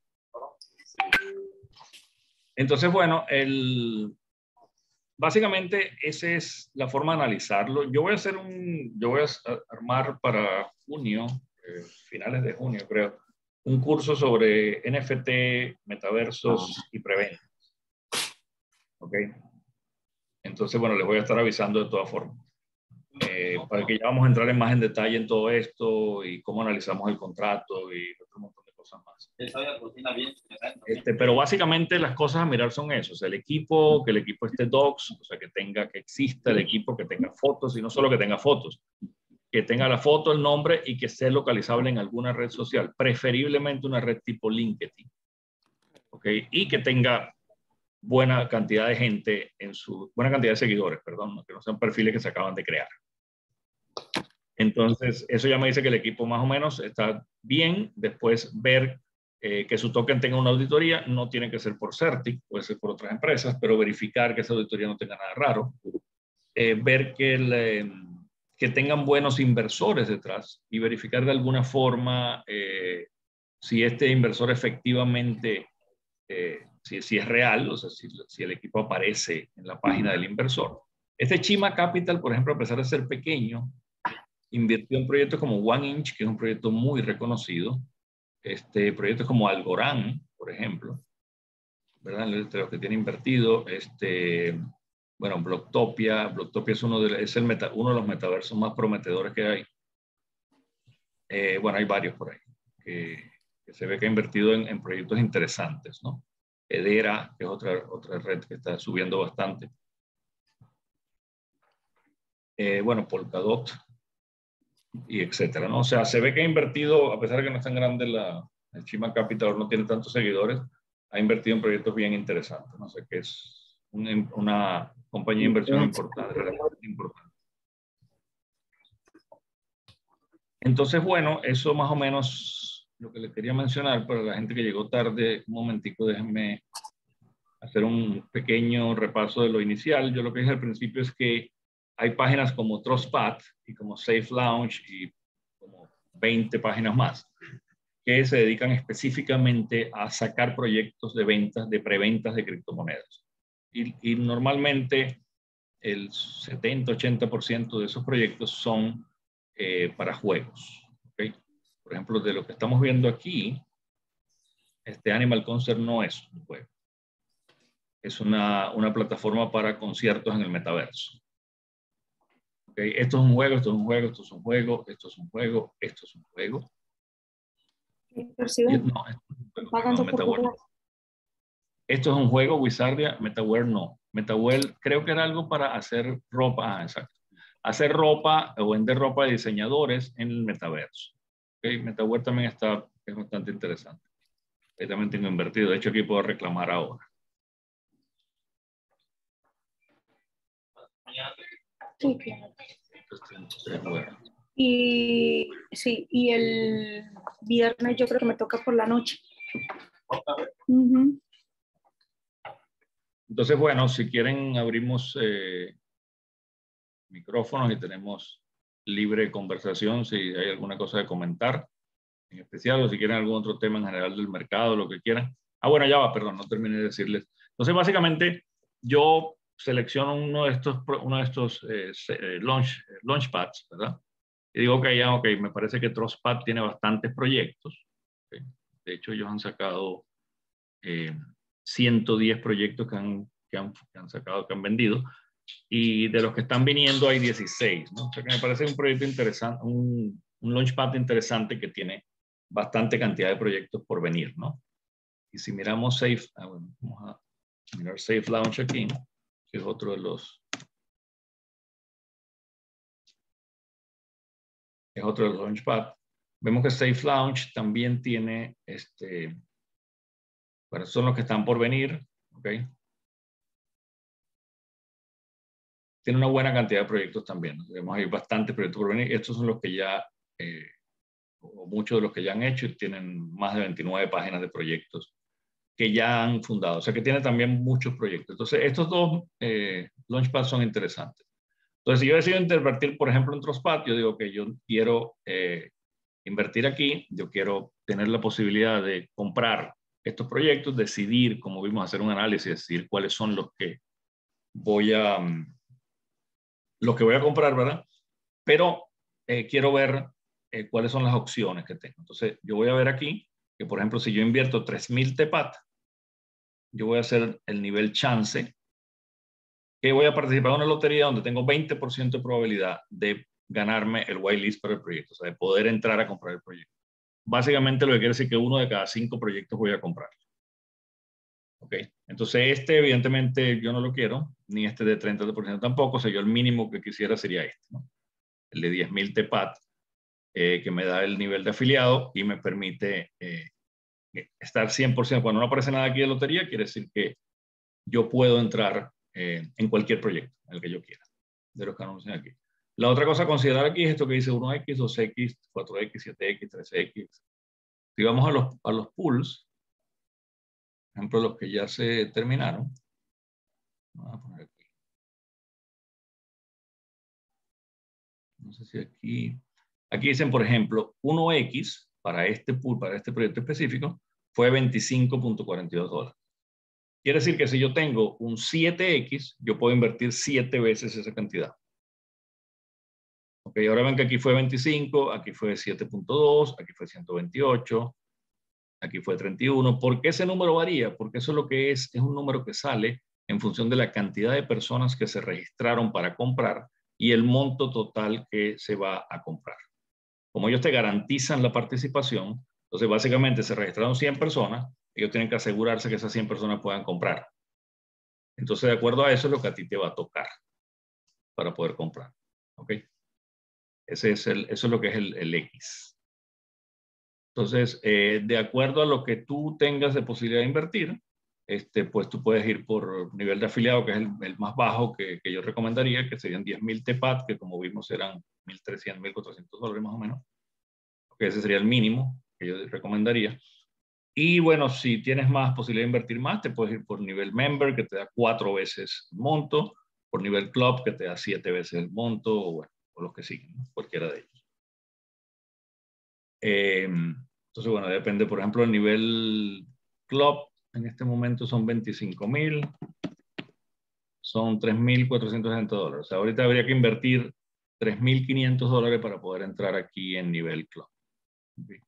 S1: Entonces, bueno, el, básicamente esa es la forma de analizarlo. Yo voy a hacer un, yo voy a armar para junio, eh, finales de junio creo, un curso sobre N F T, metaversos y preventas. ¿Ok? Entonces, bueno, les voy a estar avisando de todas formas. Eh, para que ya vamos a entrar en más en detalle en todo esto y cómo analizamos el contrato y otro montón de cosas más. Este, pero básicamente las cosas a mirar son eso, o sea, el equipo, que el equipo esté docs, o sea, que tenga, que exista el equipo, que tenga fotos y no solo que tenga fotos, que tenga la foto, el nombre y que esté localizable en alguna red social, preferiblemente una red tipo LinkedIn, ¿ok? Y que tenga buena cantidad de gente en su, buena cantidad de seguidores, perdón, que no sean perfiles que se acaban de crear. Entonces, eso ya me dice que el equipo más o menos está bien. Después ver eh, que su token tenga una auditoría, no tiene que ser por Certic, puede ser por otras empresas, pero verificar que esa auditoría no tenga nada raro. Eh, ver que, el, eh, que tengan buenos inversores detrás y verificar de alguna forma eh, si este inversor efectivamente, eh, si, si es real, o sea, si, si el equipo aparece en la página del inversor. Este Chima Capital, por ejemplo, a pesar de ser pequeño, invirtió en proyectos como One Inch, que es un proyecto muy reconocido, este, proyectos como Algorand, por ejemplo, ¿verdad? De los que tiene invertido, este, bueno, Blocktopia, Blocktopia es, uno de, es el meta, uno de los metaversos más prometedores que hay. Eh, bueno, hay varios por ahí, que, que se ve que ha invertido en, en proyectos interesantes, ¿no? Hedera, que es otra, otra red que está subiendo bastante. Eh, bueno, Polkadot, y etcétera, ¿no? O sea, se ve que ha invertido, a pesar de que no es tan grande la, el Chima Capital, no tiene tantos seguidores, ha invertido en proyectos bien interesantes, no sé, que es un, una compañía de inversión importante, relativamente importante. Entonces, bueno, eso más o menos lo que les quería mencionar para la gente que llegó tarde. Un momentico, déjenme hacer un pequeño repaso de lo inicial. Yo lo que dije al principio es que hay páginas como TrustPad y como Safe Launch y como veinte páginas más que se dedican específicamente a sacar proyectos de ventas, de preventas de criptomonedas. Y, y normalmente el setenta ochenta por ciento de esos proyectos son eh, para juegos. ¿Okay? Por ejemplo, de lo que estamos viendo aquí, este Animal Concert no es un juego. Es una, una plataforma para conciertos en el metaverso. ¿Okay? Esto es un juego, esto es un juego, esto es un juego, esto es un juego, esto es un juego.
S5: ¿Perciben?
S1: No, esto es un juego,
S5: Pagando
S1: no,
S5: por
S1: Metaware.
S5: jugar.
S1: Esto es un juego, Wizardia, Metaware no. Metaware creo que era algo para hacer ropa, ah, exacto. Hacer ropa o vender ropa de diseñadores en el metaverso. ¿Okay? Metaware también está, es bastante interesante. Ahí también tengo invertido. De hecho, aquí puedo reclamar ahora.
S5: Sí, claro.
S1: Entonces, es bueno.
S5: Y sí, y el viernes yo creo que me toca por la noche. Uh-huh.
S1: Entonces, bueno, si quieren abrimos eh, micrófonos y tenemos libre conversación si hay alguna cosa de comentar en especial o si quieren algún otro tema en general del mercado, lo que quieran. Ah, bueno, ya va, perdón, no terminé de decirles. Entonces, básicamente, yo selecciono uno de estos, uno de estos eh, launch, launchpads, ¿verdad? Y digo, ok, ya, ok, me parece que TrustPad tiene bastantes proyectos. ¿Okay? De hecho, ellos han sacado eh, ciento diez proyectos que han, que, han, que han sacado, que han vendido. Y de los que están viniendo hay dieciséis, ¿no? O sea que me parece un proyecto interesante, un, un launchpad interesante que tiene bastante cantidad de proyectos por venir, ¿no? Y si miramos Safe, ah, bueno, vamos a mirar Safe Launch aquí, que es otro de los, es otro de los launchpad. Vemos que Safe Launch también tiene, este, bueno, son los que están por venir, ¿ok? Tiene una buena cantidad de proyectos también. Vemos hay bastantes proyectos por venir. Estos son los que ya, eh, o muchos de los que ya han hecho, y tienen más de veintinueve páginas de proyectos que ya han fundado. O sea que tiene también muchos proyectos. Entonces, estos dos eh, launchpads son interesantes. Entonces, si yo decido invertir, por ejemplo, en TrustPad, yo digo que yo quiero eh, invertir aquí, yo quiero tener la posibilidad de comprar estos proyectos, decidir, como vimos, hacer un análisis, decidir cuáles son los que voy a, um, los que voy a comprar, ¿verdad? Pero eh, quiero ver eh, cuáles son las opciones que tengo. Entonces, yo voy a ver aquí que, por ejemplo, si yo invierto tres mil TEPAT, yo voy a hacer el nivel chance, que voy a participar en una lotería donde tengo veinte por ciento de probabilidad de ganarme el whitelist para el proyecto, o sea, de poder entrar a comprar el proyecto. Básicamente lo que quiere decir que uno de cada cinco proyectos voy a comprar. ¿Ok? Entonces este evidentemente yo no lo quiero, ni este de treinta por ciento tampoco, o sea, yo el mínimo que quisiera sería este, ¿no? El de diez mil TEPAT, eh, que me da el nivel de afiliado y me permite eh, estar cien por ciento. Cuando no aparece nada aquí de lotería, quiere decir que yo puedo entrar eh, en cualquier proyecto, en el que yo quiera, de los que anuncian aquí. La otra cosa a considerar aquí es esto que dice uno X, dos X, cuatro X, siete X, tres X. Si vamos a los, a los pools, por ejemplo, los que ya se terminaron, vamos a poner aquí. No sé si aquí, aquí dicen, por ejemplo, uno X para este pool, para este proyecto específico, fue veinticinco punto cuarenta y dos dólares. Quiere decir que si yo tengo un siete X, yo puedo invertir siete veces esa cantidad. Ok, ahora ven que aquí fue veinticinco, aquí fue siete punto dos, aquí fue ciento veintiocho, aquí fue treinta y uno. ¿Por qué ese número varía? Porque eso lo que es, es un número que sale en función de la cantidad de personas que se registraron para comprar y el monto total que se va a comprar. Como ellos te garantizan la participación, entonces básicamente se registraron cien personas, ellos tienen que asegurarse que esas cien personas puedan comprar. Entonces, de acuerdo a eso es lo que a ti te va a tocar para poder comprar. ¿Ok? Ese es el, eso es lo que es el, el X. Entonces, eh, de acuerdo a lo que tú tengas de posibilidad de invertir, este, pues tú puedes ir por nivel de afiliado, que es el, el más bajo que, que yo recomendaría, que serían diez mil TEPAT, que como vimos eran mil trescientos, mil cuatrocientos dólares más o menos. Que ese sería el mínimo que yo recomendaría. Y bueno, si tienes más posibilidad de invertir más, te puedes ir por nivel member, que te da cuatro veces el monto, por nivel club, que te da siete veces el monto, o bueno, o los que siguen, ¿no? Cualquiera de ellos. Eh, entonces, bueno, depende, por ejemplo, el nivel club, en este momento son veinticinco mil, son tres mil cuatrocientos sesenta dólares. O sea, ahorita habría que invertir tres mil quinientos dólares para poder entrar aquí en nivel club. Okay.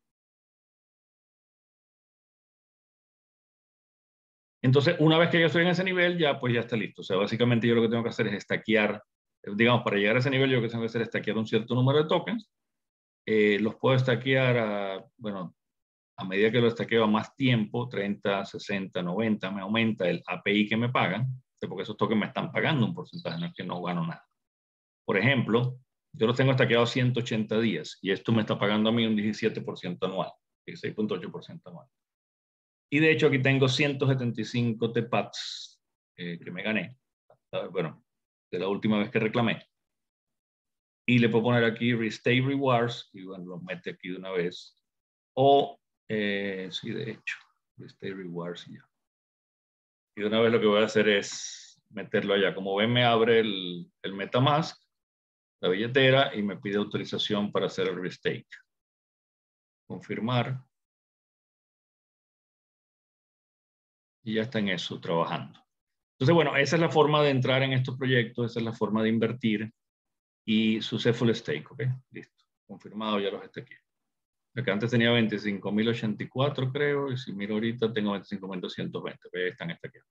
S1: Entonces, una vez que yo estoy en ese nivel, ya pues ya está listo. O sea, básicamente yo lo que tengo que hacer es stackear, digamos, para llegar a ese nivel, yo lo que tengo que hacer es stackear un cierto número de tokens. Eh, los puedo stackear a, bueno, a medida que lo stackeo a más tiempo, treinta, sesenta, noventa, me aumenta el A P I que me pagan, porque esos tokens me están pagando un porcentaje, no es que no gano nada. Por ejemplo, yo los tengo stackeados ciento ochenta días y esto me está pagando a mí un diecisiete por ciento anual, dieciséis punto ocho por ciento anual. Y de hecho aquí tengo ciento setenta y cinco T P A Ts eh, que me gané, bueno, de la última vez que reclamé. Y le puedo poner aquí Restate Rewards y bueno, lo mete aquí de una vez. O, eh, sí, de hecho, Restate Rewards y ya. Y de una vez lo que voy a hacer es meterlo allá. Como ven, me abre el, el MetaMask, la billetera, y me pide autorización para hacer el Restake. Confirmar. Y ya está en eso, trabajando. Entonces, bueno, esa es la forma de entrar en estos proyectos, esa es la forma de invertir y successful stake, ¿ok? Listo, confirmado, ya los está aquí. Acá antes tenía veinticinco mil ochenta y cuatro, creo, y si miro ahorita tengo veinticinco mil doscientos veinte, ahí están esta aquí.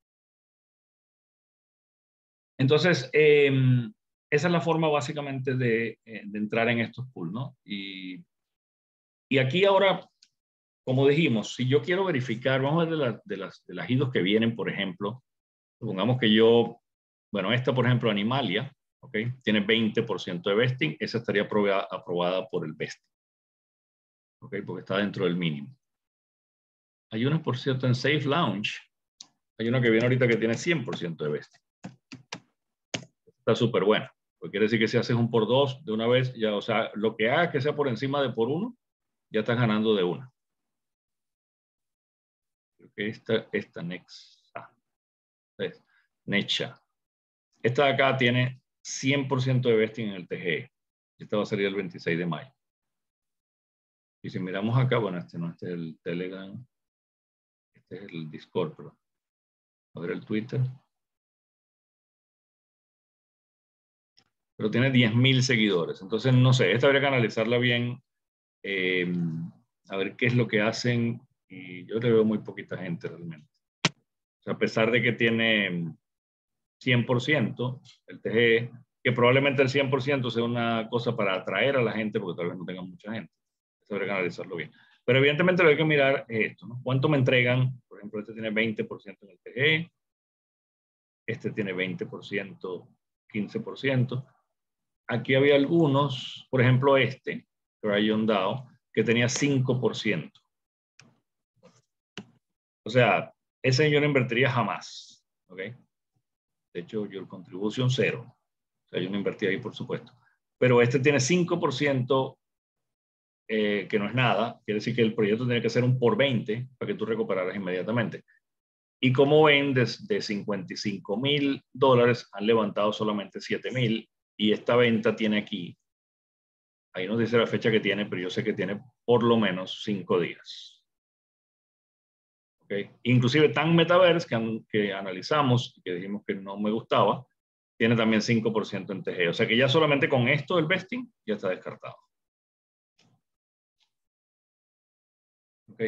S1: Entonces, eh, esa es la forma básicamente de, de entrar en estos pools, ¿no? Y, y aquí ahora, como dijimos, si yo quiero verificar, vamos a ver de, la, de, las, de las I D Os que vienen, por ejemplo, supongamos que yo, bueno, esta, por ejemplo, Animalia, ¿ok? Tiene veinte por ciento de vesting, esa estaría aprobada, aprobada por el vesting, ¿ok? Porque está dentro del mínimo. Hay una, por cierto, en Safe Lounge, hay una que viene ahorita que tiene cien por ciento de vesting. Está súper buena, porque quiere decir que si haces un por dos de una vez, ya, o sea, lo que haga que sea por encima de por uno, ya estás ganando de una. Creo que esta, esta Nexa, es Necha. Esta de acá tiene cien por ciento de vesting en el T G E. Esta va a salir el veintiséis de mayo. Y si miramos acá, bueno, este no, este es el Telegram, este es el Discord, pero a ver el Twitter. Pero tiene diez mil seguidores. Entonces, no sé, esta habría que analizarla bien, eh, a ver qué es lo que hacen. Y yo le veo muy poquita gente realmente. O sea, a pesar de que tiene cien por ciento, el T G E, que probablemente el cien por ciento sea una cosa para atraer a la gente, porque tal vez no tenga mucha gente. Eso habría que analizarlo bien. Pero evidentemente lo que hay que mirar es esto, ¿no? ¿Cuánto me entregan? Por ejemplo, este tiene veinte por ciento en el T G E, este tiene veinte por ciento, quince por ciento. Aquí había algunos, por ejemplo este, Cryon DAO, que tenía cinco por ciento. O sea, ese yo no invertiría jamás, ¿ok? De hecho, yo el contribución cero. O sea, yo no invertí ahí, por supuesto. Pero este tiene cinco por ciento, eh, que no es nada. Quiere decir que el proyecto tiene que ser un por veinte para que tú recuperaras inmediatamente. Y como ven, de, de cincuenta y cinco mil dólares han levantado solamente siete mil. Y esta venta tiene aquí, ahí no dice la fecha que tiene, pero yo sé que tiene por lo menos cinco días. ¿Okay? Inclusive Tan Metaverse, que, que analizamos, que dijimos que no me gustaba, tiene también cinco por ciento en T G. O sea que ya solamente con esto del vesting ya está descartado. ¿Ok?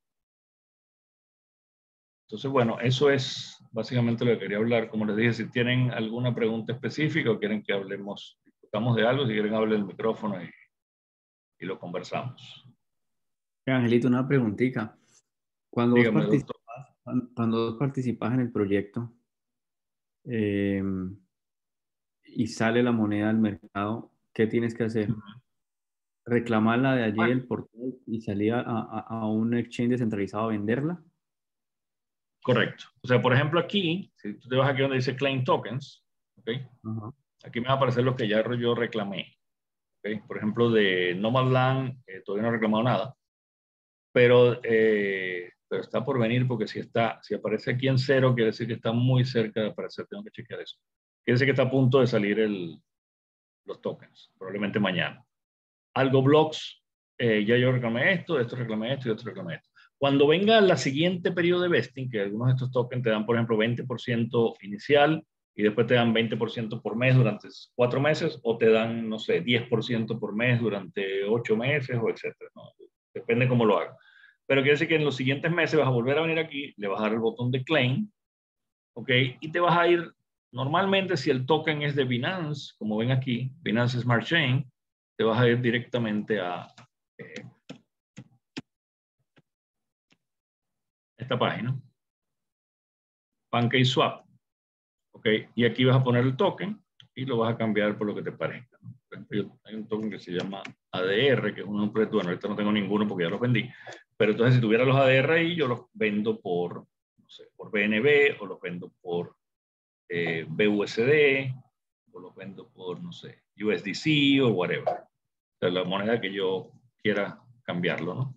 S1: Entonces, bueno, eso es básicamente lo que quería hablar. Como les dije, si tienen alguna pregunta específica o quieren que hablemos, discutamos de algo, si quieren hablen el micrófono y, y lo conversamos.
S6: Angelito, una preguntita. Cuando,
S1: Dígame,
S6: vos participas, cuando vos participas en el proyecto eh, y sale la moneda al mercado, ¿qué tienes que hacer? ¿Reclamarla de allí
S1: bueno,
S6: del portal y salir a, a, a un exchange descentralizado a venderla?
S1: Correcto. O sea, por ejemplo, aquí, si tú te vas aquí donde dice Claim Tokens, ¿okay? Uh-huh. Aquí me va a aparecer los que ya yo reclamé. ¿Okay? Por ejemplo, de Nomadland, eh, todavía no he reclamado nada. Pero eh, pero está por venir porque si, está, si aparece aquí en cero, quiere decir que está muy cerca de aparecer. Tengo que chequear eso. Quiere decir que está a punto de salir el, los tokens, probablemente mañana. Algo blocks, eh, ya yo reclamé esto, esto reclamé esto y esto reclamé esto. Cuando venga la siguiente periodo de vesting, que algunos de estos tokens te dan, por ejemplo, veinte por ciento inicial y después te dan veinte por ciento por mes durante cuatro meses, o te dan, no sé, diez por ciento por mes durante ocho meses, o etcétera, ¿no? Depende cómo lo hagas. Pero quiere decir que en los siguientes meses vas a volver a venir aquí, le vas a dar el botón de claim, ¿ok? Y te vas a ir, normalmente si el token es de Binance, como ven aquí, Binance Smart Chain, te vas a ir directamente a eh, esta página, PancakeSwap, ¿ok? Y aquí vas a poner el token y lo vas a cambiar por lo que te parezca, ¿no? Por ejemplo, hay un token que se llama A D R, que es un proyecto, bueno, ahorita no tengo ninguno porque ya los vendí, pero entonces si tuviera los A D R ahí, yo los vendo por, no sé, por B N B, o los vendo por eh, B U S D, o los vendo por, no sé, U S D C o whatever. O sea, la moneda que yo quiera cambiarlo, ¿no?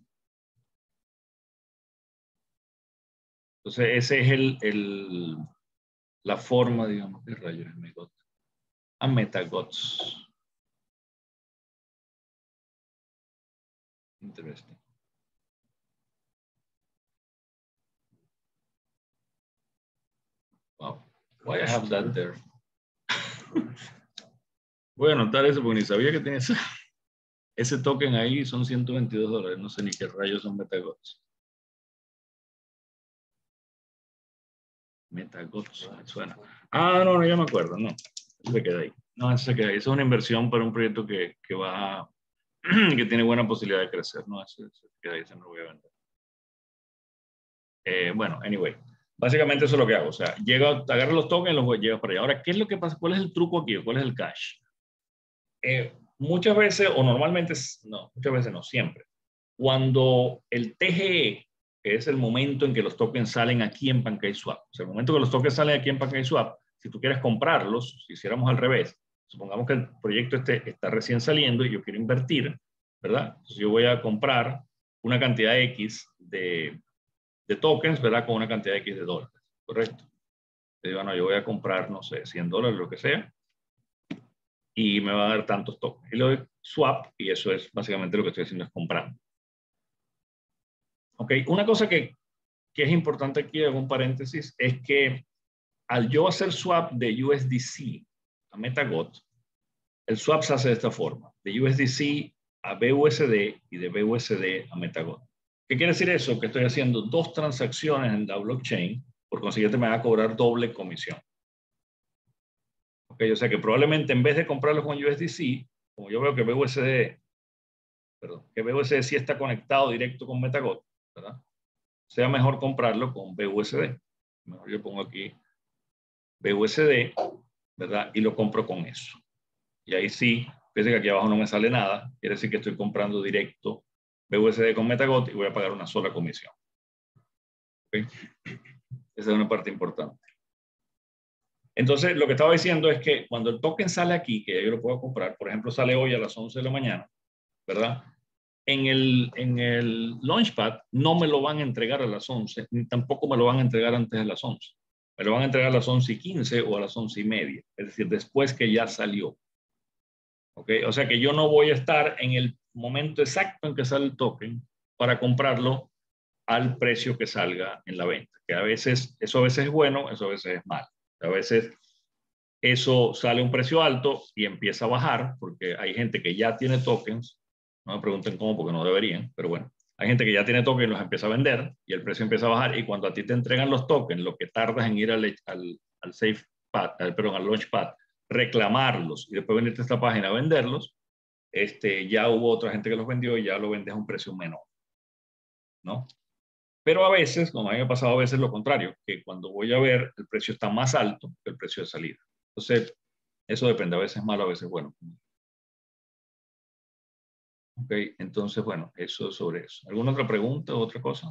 S1: Entonces, ese es el, el, la forma, digamos, ¿qué rayos es Megot? A MetaGots. Interesting. Wow. Why I have that there? Voy a anotar eso porque ni sabía que tenía ese, ese token ahí. Son ciento veintidós dólares. No sé ni qué rayos son MetaGots. MetaGots, me suena. Ah, no, no, ya me acuerdo. No, se queda ahí. No, eso se queda ahí. Eso es una inversión para un proyecto que, que va, que tiene buena posibilidad de crecer. No, eso se queda ahí, se me lo voy a vender. Eh, bueno, anyway. Básicamente eso es lo que hago. O sea, llego, agarro los tokens y los llevo para allá. Ahora, ¿qué es lo que pasa? ¿Cuál es el truco aquí? ¿Cuál es el cash? Eh, muchas veces, o normalmente, no, muchas veces no, siempre. Cuando el T G E, que es el momento en que los tokens salen aquí en PancakeSwap, o sea, el momento que los tokens salen aquí en PancakeSwap, si tú quieres comprarlos, si hiciéramos al revés, supongamos que el proyecto este está recién saliendo y yo quiero invertir, ¿verdad? Entonces yo voy a comprar una cantidad X de, de tokens, ¿verdad? Con una cantidad X de dólares, ¿correcto? Te digo, no, yo voy a comprar, no sé, cien dólares, lo que sea, y me va a dar tantos tokens. Y lo doy swap, y eso es básicamente lo que estoy haciendo, es comprando. Ok, una cosa que, que es importante aquí, hago un paréntesis, es que al yo hacer swap de U S D C a MetaGot, el swap se hace de esta forma, de U S D C a B U S D y de B U S D a MetaGot. ¿Qué quiere decir eso? Que estoy haciendo dos transacciones en la blockchain, por consiguiente me va a cobrar doble comisión. Ok, o sea que probablemente en vez de comprarlo con U S D C, como yo veo que B U S D, perdón, que B U S D sí está conectado directo con MetaGot, ¿verdad? Sea mejor comprarlo con B U S D. Mejor yo pongo aquí B U S D, ¿verdad? Y lo compro con eso. Y ahí sí, fíjense que aquí abajo no me sale nada, quiere decir que estoy comprando directo B U S D con MetaGot y voy a pagar una sola comisión. ¿Okay? Esa es una parte importante. Entonces, lo que estaba diciendo es que cuando el token sale aquí, que yo lo puedo comprar, por ejemplo, sale hoy a las once de la mañana, ¿verdad? En el, en el Launchpad no me lo van a entregar a las once, ni tampoco me lo van a entregar antes de las once. Me lo van a entregar a las once y quince o a las once y media, es decir, después que ya salió. ¿Ok? O sea que yo no voy a estar en el momento exacto en que sale el token para comprarlo al precio que salga en la venta. Que a veces, eso a veces es bueno, eso a veces es malo. A veces eso sale a un precio alto y empieza a bajar, porque hay gente que ya tiene tokens, no me pregunten cómo porque no deberían, pero bueno, hay gente que ya tiene tokens y los empieza a vender y el precio empieza a bajar, y cuando a ti te entregan los tokens, lo que tardas en ir al, al, al SafePad, al, perdón, al Launchpad, reclamarlos y después venirte a esta página a venderlos, este, ya hubo otra gente que los vendió y ya lo vendes a un precio menor, ¿no? Pero a veces, como a mí me ha pasado a veces lo contrario, que cuando voy a ver, el precio está más alto que el precio de salida. Entonces, eso depende, a veces es malo, a veces bueno. Ok, entonces, bueno, eso sobre eso. ¿Alguna otra pregunta o otra cosa?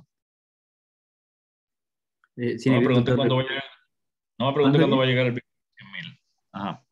S6: Eh, sí,
S1: no, me
S6: pregunta,
S1: pregunte cuándo va a llegar, no me pregunte cuándo va a llegar el cien mil. Ajá.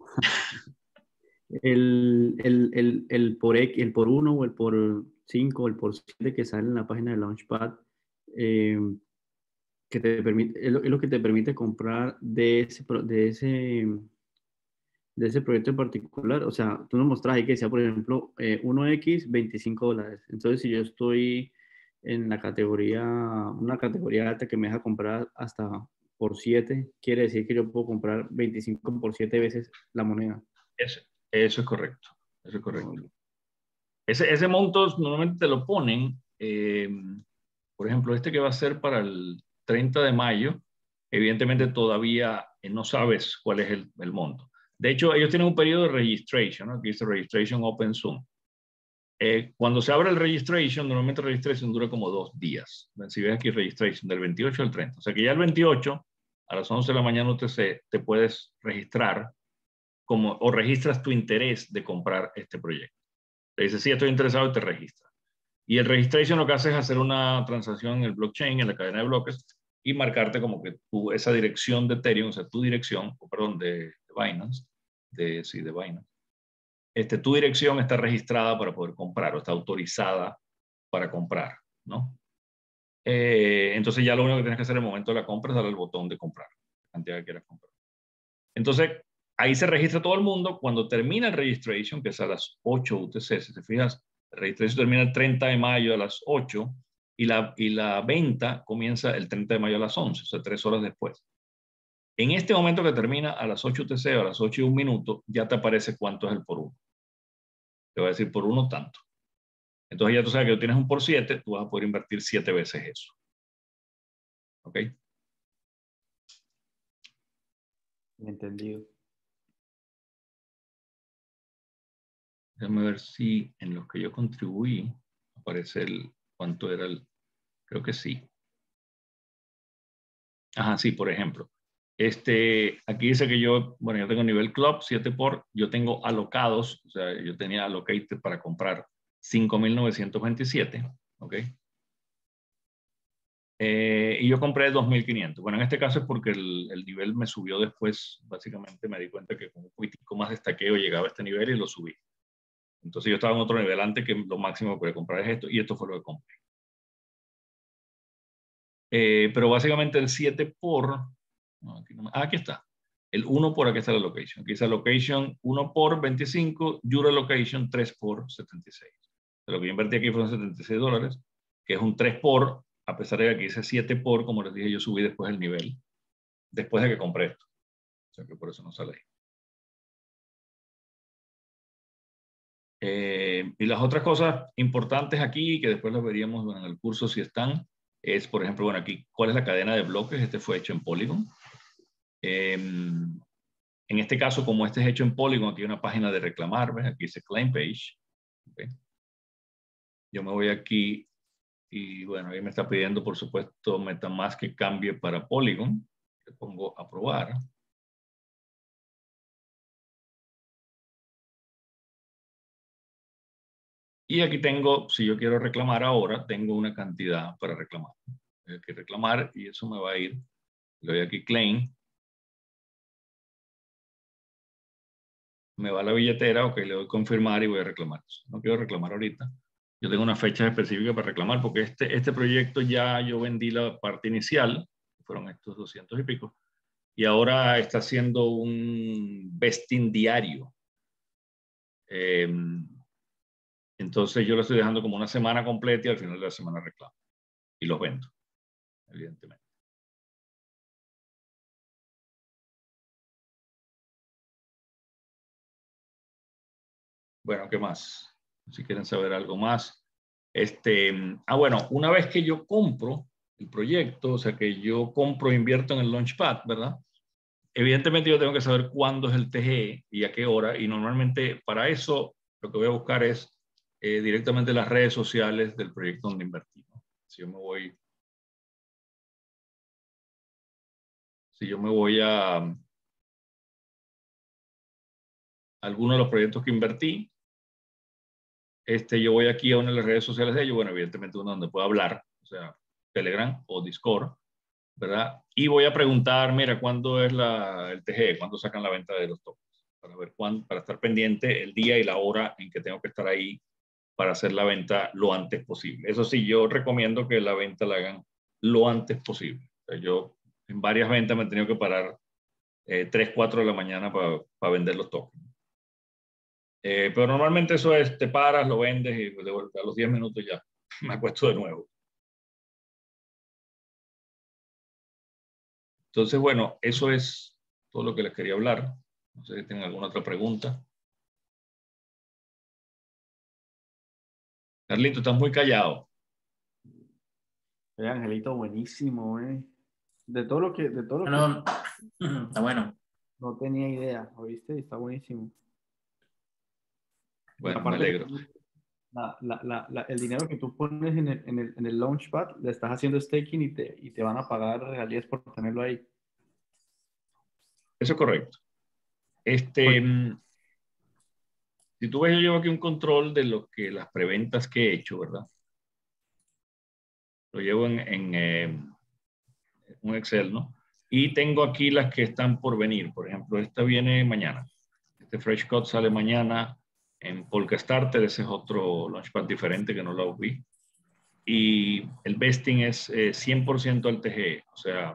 S6: El, el, el, el, por X, el por uno o el por cinco o el por siete que sale en la página de Launchpad, eh, que te permite, es lo, es lo que te permite comprar de ese, pro- de ese, de ese proyecto en particular. O sea, tú nos mostras ahí que decía, por ejemplo, eh, uno equis, veinticinco dólares. Entonces, si yo estoy en la categoría, una categoría alta que me deja comprar hasta por siete, quiere decir que yo puedo comprar veinticinco por siete veces la moneda.
S1: Eso, eso es correcto. Eso es correcto.
S6: No,
S1: Ese, ese monto normalmente te lo ponen, eh, por ejemplo, este que va a ser para el treinta de mayo, evidentemente todavía eh, no sabes cuál es el, el monto. De hecho, ellos tienen un periodo de registration, ¿no? Aquí dice Registration Open Soon. Eh, cuando se abre el registration, normalmente el registration dura como dos días. Si ves aquí registration, del veintiocho al treinta. O sea que ya el veintiocho, a las once de la mañana U T C, te puedes registrar como, o registras tu interés de comprar este proyecto. Te dice, sí, estoy interesado y te registra. Y el registration lo que hace es hacer una transacción en el blockchain, en la cadena de bloques, y marcarte como que tú, esa dirección de Ethereum, o sea, tu dirección, o perdón, de, de Binance, de, sí, de Binance, este, tu dirección está registrada para poder comprar o está autorizada para comprar, ¿no? Eh, entonces ya lo único que tienes que hacer en el momento de la compra es darle el botón de comprar, la cantidad que quieras comprar. Entonces, ahí se registra todo el mundo. Cuando termina el registration, que es a las ocho U T C, si te fijas, el registration termina el treinta de mayo a las ocho y la, y la venta comienza el treinta de mayo a las once, o sea, tres horas después. En este momento que termina a las ocho U T C o a las ocho y un minuto, ya te aparece cuánto es el por uno. Te va a decir por uno tanto. Entonces ya tú sabes que tú tienes un por siete, tú vas a poder invertir siete veces eso. ¿Ok?
S6: entendido.
S1: Déjame ver si en los que yo contribuí aparece el cuánto era el. Creo que sí. Ajá, sí, por ejemplo. Este, aquí dice que yo, bueno, yo tengo nivel club, siete por, yo tengo alocados, o sea, yo tenía allocated para comprar cinco mil novecientos veintisiete, ¿ok? Eh, y yo compré dos mil quinientos. Bueno, en este caso es porque el, el nivel me subió después, básicamente me di cuenta que con un poquitico más de estaqueo llegaba a este nivel y lo subí. Entonces yo estaba en otro nivel antes que lo máximo que podía comprar es esto, y esto fue lo que compré. Eh, pero básicamente el siete por, no, aquí, no, ah, aquí está, el uno por, aquí está la location, aquí está la location uno por veinticinco, Euro location tres por setenta y seis. Lo que yo invertí aquí fueron setenta y seis dólares, que es un tres por, a pesar de que aquí dice siete por, como les dije, yo subí después el nivel, después de que compré esto. O sea que por eso no sale ahí. Eh, y las otras cosas importantes aquí, que después las veríamos en el curso si están, es, por ejemplo, bueno, aquí, ¿cuál es la cadena de bloques? Este fue hecho en Polygon. Eh, en este caso, como este es hecho en Polygon, aquí hay una página de reclamar, ¿ves? Aquí dice Claim Page. ¿Okay? Yo me voy aquí y, bueno, ahí me está pidiendo, por supuesto, MetaMask que cambie para Polygon. Le pongo aprobar. Y aquí tengo, si yo quiero reclamar ahora, tengo una cantidad para reclamar. Hay que reclamar y eso me va a ir. Le doy aquí Claim. Me va a la billetera, ok, le doy confirmar y voy a reclamar. No quiero reclamar ahorita. Yo tengo una fecha específica para reclamar porque este, este proyecto ya yo vendí la parte inicial, fueron estos doscientos y pico, y ahora está haciendo un vesting diario. Eh, entonces yo lo estoy dejando como una semana completa y al final de la semana reclamo. Y los vendo, evidentemente. Bueno, ¿qué más? Si quieren saber algo más. Este, ah, bueno, una vez que yo compro el proyecto, o sea, que yo compro e invierto en el Launchpad, ¿verdad? Evidentemente yo tengo que saber cuándo es el T G E y a qué hora, y normalmente para eso lo que voy a buscar es eh, directamente las redes sociales del proyecto donde invertí, ¿no? Si yo me voy, si yo me voy a, a alguno de los proyectos que invertí, este, yo voy aquí a una de las redes sociales de ellos, bueno, evidentemente una donde puedo hablar, o sea, Telegram o Discord, ¿verdad? Y voy a preguntar, mira, ¿cuándo es la, el T G E? ¿Cuándo sacan la venta de los tokens? Para ver cuándo, para estar pendiente el día y la hora en que tengo que estar ahí para hacer la venta lo antes posible. Eso sí, yo recomiendo que la venta la hagan lo antes posible. O sea, yo en varias ventas me he tenido que parar eh, tres, cuatro de la mañana para pa vender los tokens. Eh, pero normalmente eso es, te paras, lo vendes y de vuelta, a los diez minutos ya me acuesto de nuevo. Entonces, bueno, eso es todo lo que les quería hablar. No sé si tienen alguna otra pregunta. Carlito, estás muy callado.
S6: Eh, Angelito, buenísimo, eh. De todo lo que, de todo lo que
S2: No, está bueno.
S6: no tenía idea, ¿oíste? Está buenísimo.
S1: Bueno, me
S6: Aparte,
S1: alegro.
S6: La, la, la, la, el dinero que tú pones en el, en el, en el Launchpad, le estás haciendo staking y te, y te van a pagar regalías por tenerlo ahí.
S1: Eso es correcto. Este, si tú ves, yo llevo aquí un control de lo que las preventas que he hecho, ¿verdad? Lo llevo en, en eh, un Excel, ¿no? Y tengo aquí las que están por venir. Por ejemplo, esta viene mañana. Este Fresh Cut sale mañana en Polkastarter. Ese es otro Launchpad diferente que no lo vi. Y el vesting es eh, cien por ciento al T G E. O sea,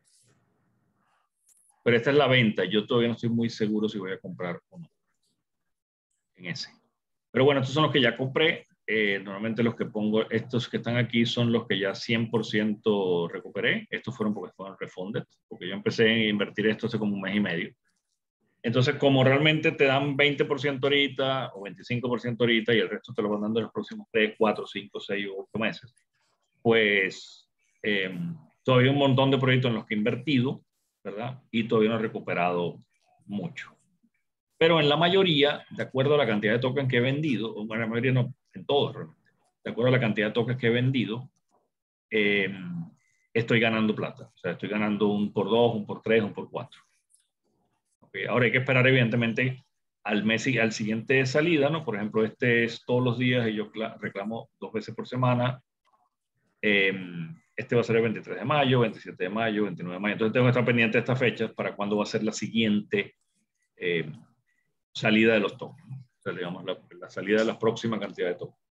S1: pero esta es la venta. Yo todavía no estoy muy seguro si voy a comprar o no en ese. Pero bueno, estos son los que ya compré. Eh, normalmente los que pongo, estos que están aquí son los que ya cien por ciento recuperé. Estos fueron porque fueron refunded, porque yo empecé a invertir esto hace como un mes y medio. Entonces, como realmente te dan veinte por ciento ahorita o veinticinco por ciento ahorita y el resto te lo van dando en los próximos tres, cuatro, cinco, seis o ocho meses, pues eh, todavía un montón de proyectos en los que he invertido, ¿verdad? Y todavía no he recuperado mucho. Pero en la mayoría, de acuerdo a la cantidad de tokens que he vendido, o en la mayoría no, en todos realmente, de acuerdo a la cantidad de tokens que he vendido, eh, estoy ganando plata. O sea, estoy ganando un por dos, un por tres, un por cuatro. Okay. Ahora hay que esperar, evidentemente, al mes y al siguiente salida, ¿no? Por ejemplo, este es todos los días y yo reclamo dos veces por semana. Eh, este va a ser el veintitrés de mayo, veintisiete de mayo, veintinueve de mayo. Entonces tengo que estar pendiente de estas fechas para cuándo va a ser la siguiente eh, salida de los tokens, ¿no? O sea, digamos, la, la salida de la próxima cantidad de tokens.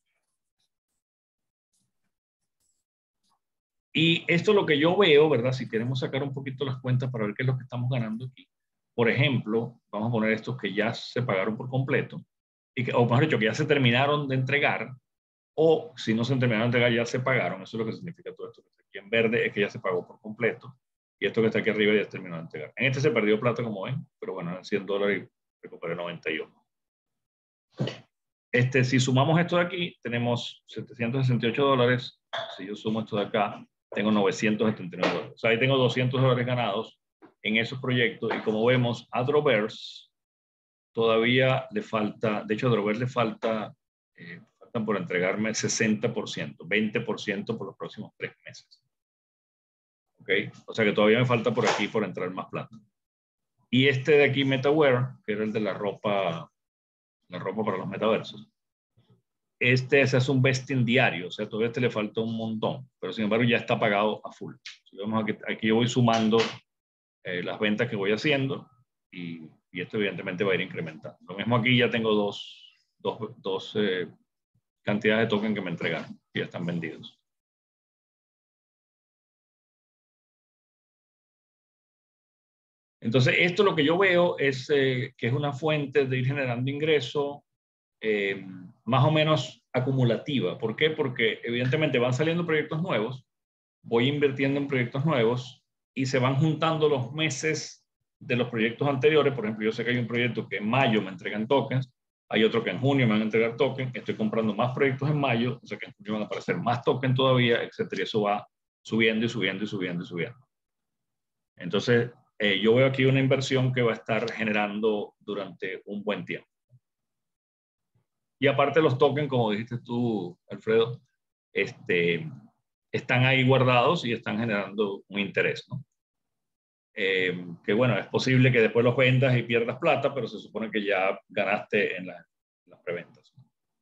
S1: Y esto es lo que yo veo, ¿verdad? Si queremos sacar un poquito las cuentas para ver qué es lo que estamos ganando aquí. Por ejemplo, vamos a poner estos que ya se pagaron por completo, y que, o mejor dicho, que ya se terminaron de entregar, o si no se terminaron de entregar, ya se pagaron. Eso es lo que significa todo esto. Aquí en verde es que ya se pagó por completo, y esto que está aquí arriba ya se terminó de entregar. En este se perdió plata, como ven, pero bueno, en cien dólares recuperé noventa y uno. Este, si sumamos esto de aquí, tenemos setecientos sesenta y ocho dólares. Si yo sumo esto de acá, tengo novecientos setenta y nueve dólares. O sea, ahí tengo doscientos dólares ganados en esos proyectos. Y como vemos, a Drovers todavía le falta, de hecho a Drovers le falta, eh, faltan por entregarme sesenta por ciento, veinte por ciento por los próximos tres meses. ¿Ok? O sea que todavía me falta por aquí por entrar más plata. Y este de aquí, MetaWare, que era el de la ropa, la ropa para los metaversos, este se hace un vesting diario, o sea, todavía este le falta un montón, pero sin embargo ya está pagado a full. Si vemos aquí, aquí yo voy sumando eh, las ventas que voy haciendo y, y esto evidentemente va a ir incrementando. Lo mismo aquí, ya tengo dos, dos, dos eh, cantidades de token que me entregaron, que ya están vendidos. Entonces, esto lo que yo veo es eh, que es una fuente de ir generando ingreso eh, más o menos acumulativa. ¿Por qué? Porque evidentemente van saliendo proyectos nuevos, voy invirtiendo en proyectos nuevos y se van juntando los meses de los proyectos anteriores. Por ejemplo, yo sé que hay un proyecto que en mayo me entregan tokens, hay otro que en junio me van a entregar tokens, estoy comprando más proyectos en mayo, o sea que en junio van a aparecer más tokens todavía, etcétera. Y eso va subiendo y subiendo y subiendo y subiendo. Entonces, eh, yo veo aquí una inversión que va a estar generando durante un buen tiempo. Y aparte los tokens, como dijiste tú, Alfredo, este, están ahí guardados y están generando un interés, ¿no? Eh, que bueno, es posible que después los vendas y pierdas plata, pero se supone que ya ganaste en, la, en las preventas.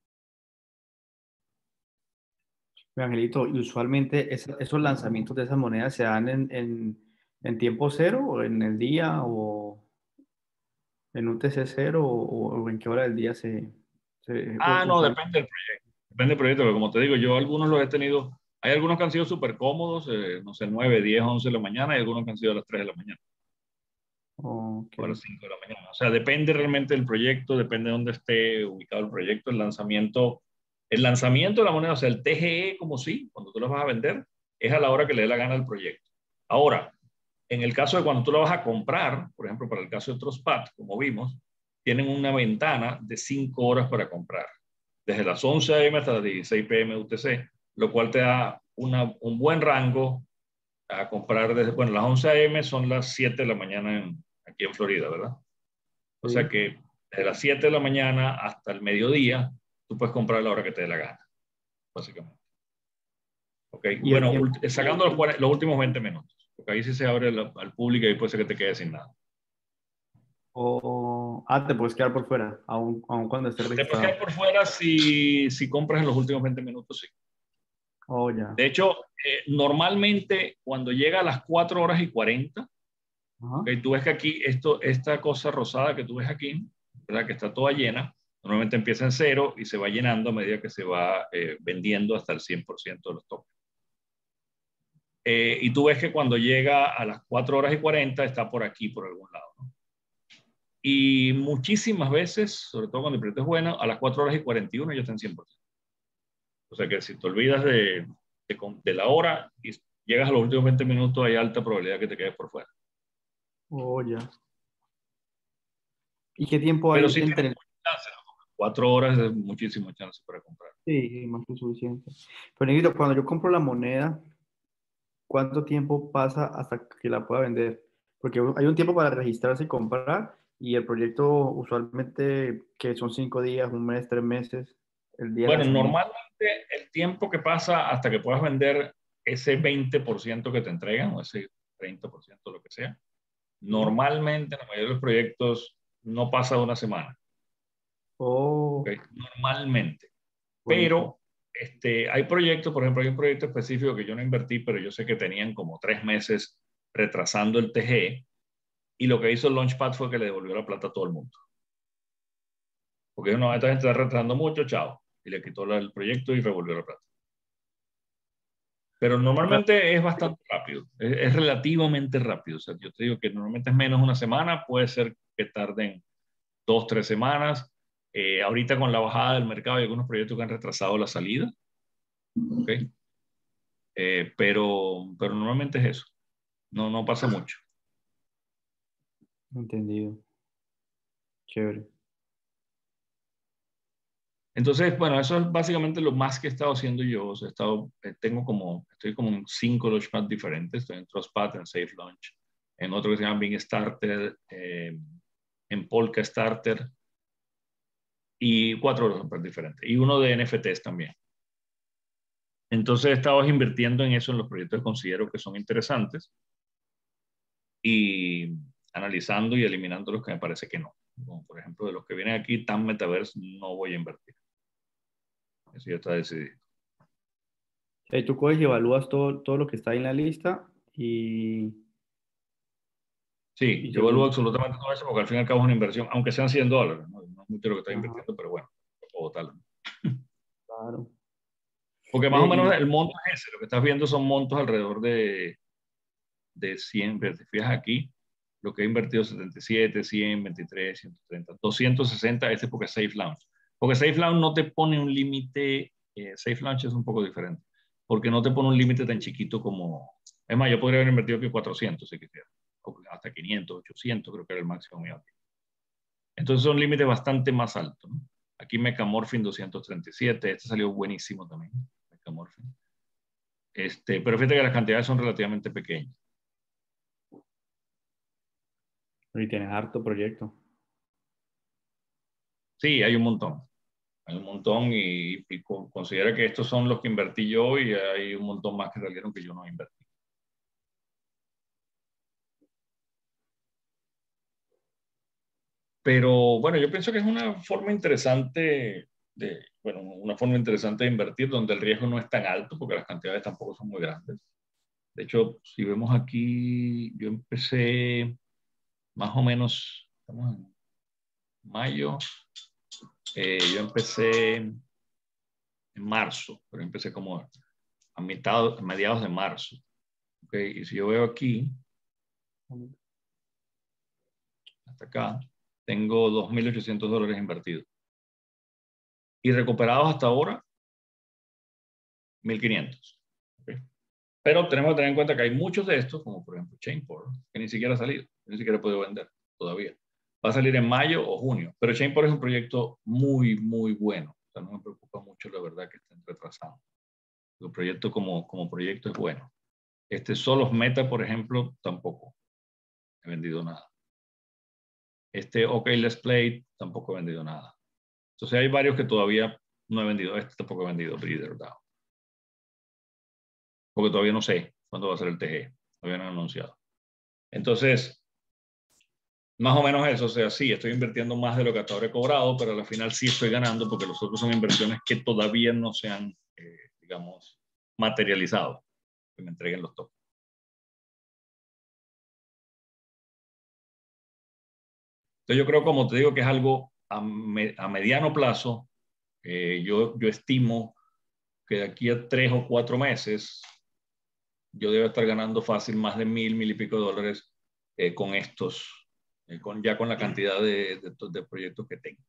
S6: Angelito, y usualmente es, esos lanzamientos de esas monedas se dan en, en, en tiempo cero, o en el día, o en un T C cero, o, o en qué hora del día se... se
S1: Ah, no,
S6: usual...
S1: depende del proyecto. Depende del proyecto, pero como te digo, yo algunos los he tenido Hay algunos que han sido súper cómodos, eh, no sé, nueve, diez, once de la mañana, y algunos que han sido a las tres de la mañana.
S6: Okay.
S1: O a las cinco de la mañana. O sea, depende realmente del proyecto, depende de dónde esté ubicado el proyecto, el lanzamiento. El lanzamiento de la moneda, o sea, el T G E como sí, cuando tú la vas a vender, es a la hora que le dé la gana al proyecto. Ahora, en el caso de cuando tú la vas a comprar, por ejemplo, para el caso de Trustpad, como vimos, tienen una ventana de cinco horas para comprar, desde las once a eme hasta las dieciséis pe eme U T C, lo cual te da una, un buen rango a comprar desde, bueno, las once a eme son las siete de la mañana en, aquí en Florida, ¿verdad? O
S6: Sí.
S1: sea que desde las siete de la mañana hasta el mediodía, tú puedes comprar a la hora que te dé la gana, básicamente. Ok,
S6: Y el
S1: bueno,
S6: tiempo-
S1: sacando los, los últimos veinte minutos, porque ahí sí se abre la, al público y puede ser que te quedes sin nada.
S6: O, ah, te puedes quedar por fuera, aun, aun cuando estés
S1: Te puedes quedar
S6: registrado.
S1: por fuera si, si compras en los últimos veinte minutos, sí.
S6: Oh, ya.
S1: De hecho, eh, normalmente cuando llega a las cuatro horas y cuarenta,
S6: Ajá.
S1: okay, tú ves que aquí, esto, esta cosa rosada que tú ves aquí, ¿verdad? Que está toda llena, normalmente empieza en cero y se va llenando a medida que se va eh, vendiendo hasta el cien por ciento de los tokens. Eh, y tú ves que cuando llega a las cuatro horas y cuarenta está por aquí, por algún lado, ¿no? Y muchísimas veces, sobre todo cuando el proyecto es bueno, a las cuatro horas y cuarenta y uno ya está en cien por ciento. O sea que si te olvidas de, de, de la hora y llegas a los últimos veinte minutos, hay alta probabilidad que te quedes por fuera.
S6: Oh, ya. ¿Y qué tiempo hay
S1: Pero sí
S6: entre?
S1: tienes mucha chance, ¿no? Cuatro horas es muchísimo chance para comprar.
S6: Sí, más que suficiente. Pero, Negrito, cuando yo compro la moneda, ¿cuánto tiempo pasa hasta que la pueda vender? Porque hay un tiempo para registrarse y comprar, y el proyecto usualmente, que son cinco días, un mes, tres meses, el día de
S1: Bueno,
S6: lanzamiento.
S1: normalmente el tiempo que pasa hasta que puedas vender ese veinte por ciento que te entregan, o ese treinta por ciento, lo que sea, normalmente en la mayoría de los proyectos no pasa de una semana.
S6: Oh,
S1: ¿Okay? Normalmente.
S6: buenísimo.
S1: Pero este, hay proyectos, por ejemplo, hay un proyecto específico que yo no invertí, pero yo sé que tenían como tres meses retrasando el T G E, y lo que hizo el Launchpad fue que le devolvió la plata a todo el mundo. Porque no, esta gente está retrasando mucho, chao. Y le quitó la, el proyecto y revolvió la plata. Pero normalmente es bastante rápido, es, es relativamente rápido. O sea, yo te digo que normalmente es menos de una semana, puede ser que tarden dos, tres semanas. Eh, ahorita con la bajada del mercado hay algunos proyectos que han retrasado la salida. ¿Okay? Eh, pero, pero normalmente es eso. No, no pasa mucho.
S6: Entendido. Chévere.
S1: Entonces, bueno, eso es básicamente lo más que he estado haciendo yo. O sea, he estado, eh, tengo como, estoy como en cinco launchpads diferentes. Estoy en Trustpad, en Safe Launch, en otro que se llama Bing Starter, eh, en Polka Starter, y cuatro launchpads diferentes. Y uno de N F Ts también. Entonces he estado invirtiendo en eso, en los proyectos que considero que son interesantes, y analizando y eliminando los que me parece que no. Como por ejemplo, de los que vienen aquí, tan Metaverse, no voy a invertir. Eso ya está decidido.
S6: Eh, tú coges y evalúas todo, todo lo que está ahí en la lista y,
S1: Sí,
S6: y
S1: yo evalúo
S6: según...
S1: absolutamente todo eso porque al fin y al cabo es una inversión, aunque sean cien dólares, no, no es mucho lo que estás
S6: Ajá,
S1: invirtiendo, pero bueno, o tal.
S6: claro.
S1: Porque más
S6: Ve,
S1: o menos
S6: y,
S1: el monto es ese, lo que estás viendo son montos alrededor de, de cien, pero te fijas aquí, lo que he invertido setenta y siete, cien, veintitrés, ciento treinta, doscientos sesenta, este es porque es Safe Launch. Porque Safe Launch no te pone un límite, eh, Safe Launch es un poco diferente, porque no te pone un límite tan chiquito como, es más, yo podría haber invertido aquí cuatrocientos si quisiera, o hasta quinientos, ochocientos, creo que era el máximo mío aquí. Entonces son límites bastante más altos, ¿no? Aquí Mecamorphin doscientos treinta y siete, este salió buenísimo también, Mecamorphin. Este, pero fíjate que las cantidades son relativamente pequeñas.
S6: y tienes harto proyecto.
S1: Sí, hay un montón, hay un montón y, y considera que estos son los que invertí yo y hay un montón más que salieron que yo no invertí. Pero bueno, yo pienso que es una forma interesante de, bueno, una forma interesante de invertir donde el riesgo no es tan alto porque las cantidades tampoco son muy grandes. De hecho, si vemos aquí, yo empecé más o menos, estamos en mayo, eh, yo empecé en marzo, pero empecé como a, mitad, a mediados de marzo. Okay, y si yo veo aquí, hasta acá, tengo dos mil ochocientos dólares invertidos. Y recuperados hasta ahora, mil quinientos. Okay. Pero tenemos que tener en cuenta que hay muchos de estos, como por ejemplo Chainport, que ni siquiera ha salido, ni siquiera he podido vender todavía. Va a salir en mayo o junio. Pero Chainport es un proyecto muy, muy bueno. O sea, no me preocupa mucho la verdad que estén retrasados. El proyecto como, como proyecto es bueno. Este Solos Meta, por ejemplo, tampoco he vendido nada. Este OK Let's Play tampoco he vendido nada. Entonces hay varios que todavía no he vendido. Este tampoco he vendido, Breeder DAO. Porque todavía no sé cuándo va a ser el T G. Todavía no han anunciado. Entonces, más o menos eso. O sea, sí, estoy invirtiendo más de lo que hasta ahora he cobrado, pero al final sí estoy ganando porque los otros son inversiones que todavía no se han, eh, digamos, materializado. Que me entreguen los tokens. Entonces yo creo, como te digo, que es algo a, me, a mediano plazo. Eh, yo, yo estimo que de aquí a tres o cuatro meses yo debo estar ganando fácil más de mil, mil y pico de dólares eh, con estos, eh, con, ya con la cantidad de, de, de proyectos que tengo.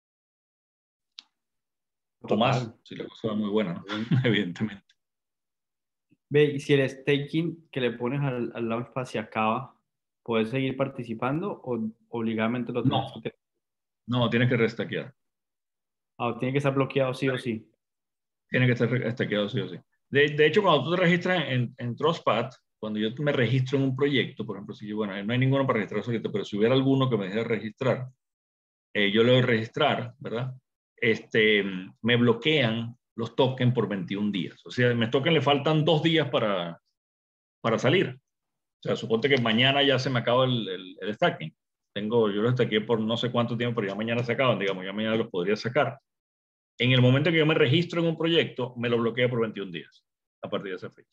S1: O más, si la cosa va muy buena, ¿no? Evidentemente.
S6: Ve, y si el staking que le pones al, al Launchpad se acaba, ¿puedes seguir participando o obligadamente lo tienes
S1: No,
S6: que tener?
S1: no, tienes que restaquear.
S6: Ah, tiene que estar bloqueado sí o sí.
S1: Tiene que estar restaqueado sí o sí. De, de hecho, cuando tú te registras en, en TrustPad, cuando yo me registro en un proyecto, por ejemplo, si yo, bueno, no hay ninguno para registrar solito, pero si hubiera alguno que me deje registrar, eh, yo le doy registrar, ¿verdad? Este, me bloquean los tokens por veintiún días. O sea, mis tokens le faltan dos días para, para salir. O sea, suponte que mañana ya se me acaba el, el, el stacking. Tengo, yo los stackeé por no sé cuánto tiempo, pero ya mañana se acaban, digamos, ya mañana los podría sacar. En el momento que yo me registro en un proyecto, me lo bloquea por veintiún días, a partir de esa fecha.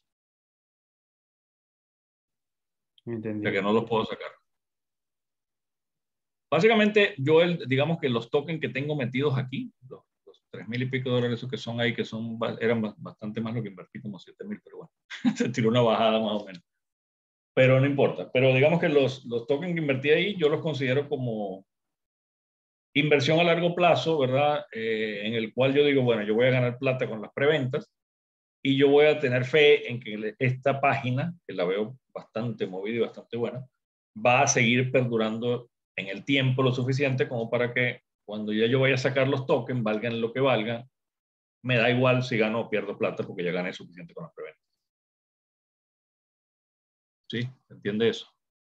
S6: Entendí.
S1: O sea, que no los puedo sacar. Básicamente, yo, el, digamos que los tokens que tengo metidos aquí, los, los tres mil y pico de dólares que son ahí, que son, eran bastante más lo que invertí, como siete mil, pero bueno, se tiró una bajada más o menos. Pero no importa. Pero digamos que los, los tokens que invertí ahí, yo los considero como inversión a largo plazo, ¿verdad? Eh, en el cual yo digo, bueno, yo voy a ganar plata con las preventas y yo voy a tener fe en que esta página, que la veo bastante movida y bastante buena, va a seguir perdurando en el tiempo lo suficiente como para que cuando ya yo vaya a sacar los tokens, valgan lo que valgan, me da igual si gano o pierdo plata porque ya gané suficiente con las preventas. ¿Sí? ¿Se entiende eso?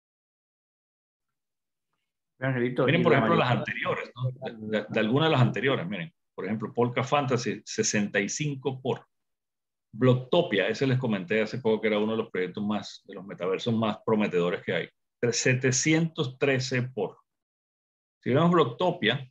S6: Angelito,
S1: Miren,
S6: y
S1: por
S6: la
S1: ejemplo,
S6: mayoría...
S1: las anteriores, ¿no? de, de, de algunas de las anteriores, miren, por ejemplo, Polka Fantasy, sesenta y cinco por. Blocktopia, ese les comenté hace poco que era uno de los proyectos más, de los metaversos más prometedores que hay. setecientos trece por. Si vemos Blocktopia,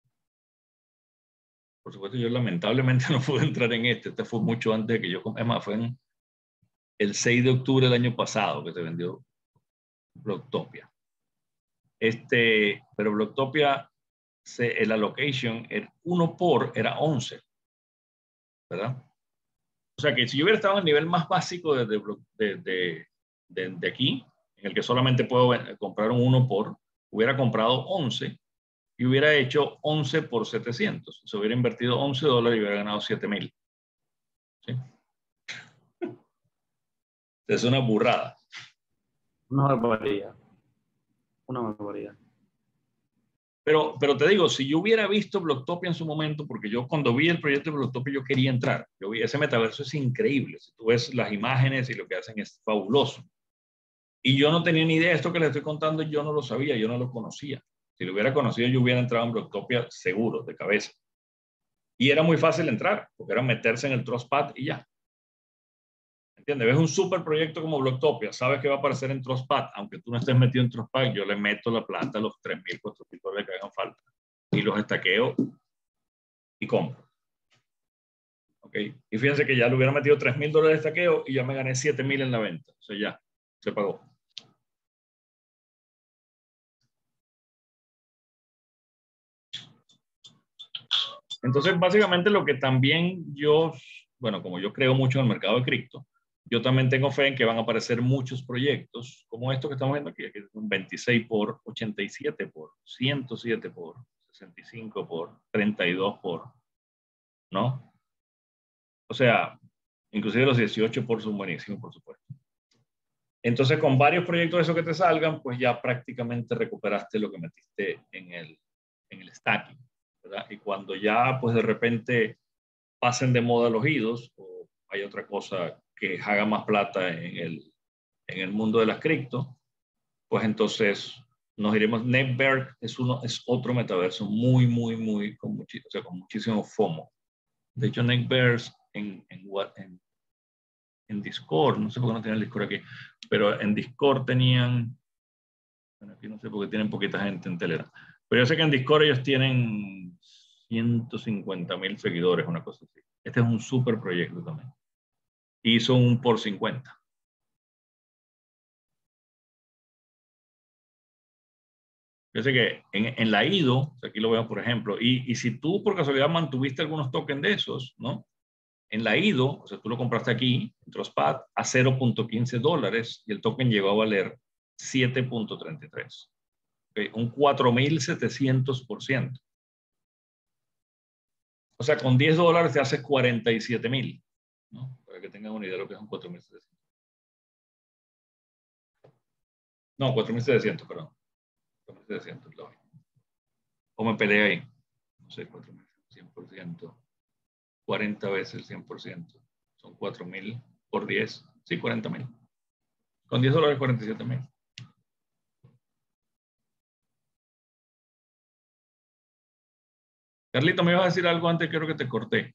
S1: por supuesto yo lamentablemente no pude entrar en este, este fue mucho antes de que yo, es más, fue en el seis de octubre del año pasado que se vendió Blocktopia. Este, pero Blocktopia, se, el allocation, el uno por era once, ¿verdad? O sea que si yo hubiera estado en el nivel más básico de, de, de, de, de aquí, en el que solamente puedo comprar un uno por, hubiera comprado once y hubiera hecho once por setecientos. Se hubiera invertido once dólares y hubiera ganado siete mil. ¿Sí? Es una burrada.
S6: Una barbaridad. Una barbaridad.
S1: Pero, pero te digo, si yo hubiera visto Blocktopia en su momento, porque yo cuando vi el proyecto de Blocktopia yo quería entrar. Yo vi, ese metaverso es increíble. Si tú ves las imágenes y lo que hacen es fabuloso. Y yo no tenía ni idea de esto que les estoy contando, yo no lo sabía, yo no lo conocía. Si lo hubiera conocido, yo hubiera entrado en Blocktopia seguro, de cabeza. Y era muy fácil entrar, porque era meterse en el TrustPad y ya. ¿Entiendes? Ves un super proyecto como Blocktopia, sabes que va a aparecer en TrustPad, aunque tú no estés metido en TrustPad, yo le meto la plata a los tres mil, cuatro mil dólares que hagan falta. Y los estaqueo y compro. ¿Ok? Y fíjense que ya le hubiera metido tres mil dólares de estaqueo y ya me gané siete mil en la venta. O sea, ya, se pagó. Entonces, básicamente lo que también yo bueno, como yo creo mucho en el mercado de cripto, yo también tengo fe en que van a aparecer muchos proyectos como estos que estamos viendo aquí, que son veintiséis por ochenta y siete por ciento siete por sesenta y cinco por treinta y dos por, ¿no? O sea, inclusive los dieciocho por son buenísimos, por supuesto. Entonces, con varios proyectos de esos que te salgan, pues ya prácticamente recuperaste lo que metiste en el, en el stacking, ¿verdad? Y cuando ya, pues de repente pasen de moda los I D Os o hay otra cosa que haga más plata en el, en el mundo de las cripto, pues entonces nos diremos, Netberg es, uno, es otro metaverso muy, muy, muy, con, muchi, o sea, con muchísimo FOMO. De hecho, Netberg en, en, en, en Discord, no sé por qué no tienen el Discord aquí, pero en Discord tenían, bueno, aquí no sé por qué tienen poquita gente en Telegram, pero yo sé que en Discord ellos tienen ciento cincuenta mil seguidores, una cosa así. Este es un súper proyecto también. Hizo un por cincuenta. Fíjese que en, en la I D O, aquí lo veo por ejemplo, y, y si tú por casualidad mantuviste algunos tokens de esos, ¿no? En la I D O, o sea, tú lo compraste aquí, en Trustpad, a cero punto quince dólares y el token llegó a valer siete punto treinta y tres. ¿Okay? Un cuatro mil setecientos por ciento. O sea, con diez dólares te haces cuarenta y siete mil, ¿no? Para que tengan una idea de lo que son cuatro mil setecientos. No, cuatro mil setecientos, perdón. cuatro mil setecientos, lo o me peleé ahí. No sé, cuatro mil, cien por ciento. cuarenta veces el cien por ciento. Son cuatro mil por diez. Sí, cuarenta mil. Con diez dólares, cuarenta y siete mil. Carlito, me ibas a decir algo antes, creo que te corté.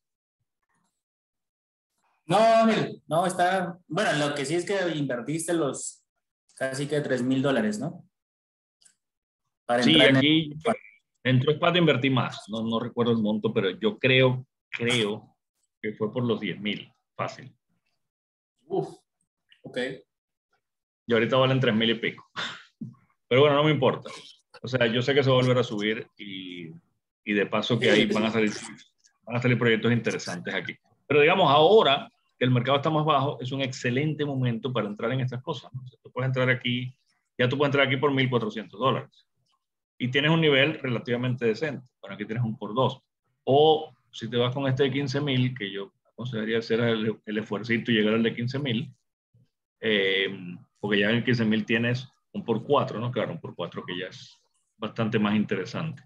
S2: No, Ángel, no, está, bueno, lo que sí es que invertiste los casi que tres mil dólares, ¿no? Para
S1: sí,
S2: entrar
S1: aquí
S2: en el...
S1: entró es para invertir más, no, no recuerdo el monto, pero yo creo, creo que fue por los diez mil, fácil.
S2: Uf, ok.
S1: Y ahorita valen tres mil y pico. Pero bueno, no me importa. O sea, yo sé que se va a volver a subir y, y de paso que ahí van a salir, van a salir proyectos interesantes aquí. Pero digamos, ahora que el mercado está más bajo, es un excelente momento para entrar en estas cosas, ¿no? O sea, tú puedes entrar aquí, ya tú puedes entrar aquí por mil cuatrocientos dólares. Y tienes un nivel relativamente decente. Bueno, aquí tienes un por dos. O si te vas con este de quince mil, que yo aconsejaría hacer el, el esfuercito y llegar al de quince mil, eh, porque ya en el quince mil tienes un por cuatro, ¿no? Claro, un por cuatro que ya es bastante más interesante.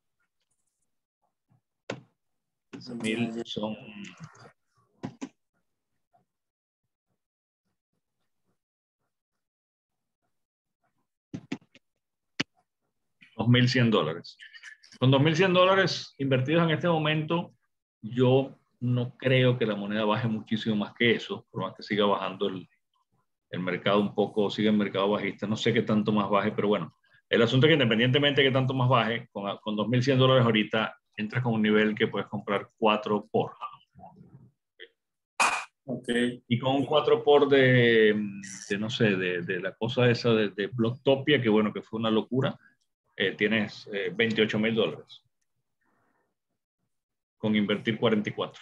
S1: quince mil son... dos mil cien dólares. Con dos mil cien dólares invertidos en este momento, yo no creo que la moneda baje muchísimo más que eso, por más que siga bajando el, el mercado un poco, sigue el mercado bajista. No sé qué tanto más baje, pero bueno, el asunto es que independientemente de qué tanto más baje, con, con dos mil cien dólares ahorita entras con un nivel que puedes comprar cuatro por.
S2: Okay.
S1: Y con un cuatro por de, de no sé, de, de la cosa esa de, de Blocktopia, que bueno, que fue una locura, eh, tienes eh, veintiocho mil dólares. Con invertir cuarenta y cuatro.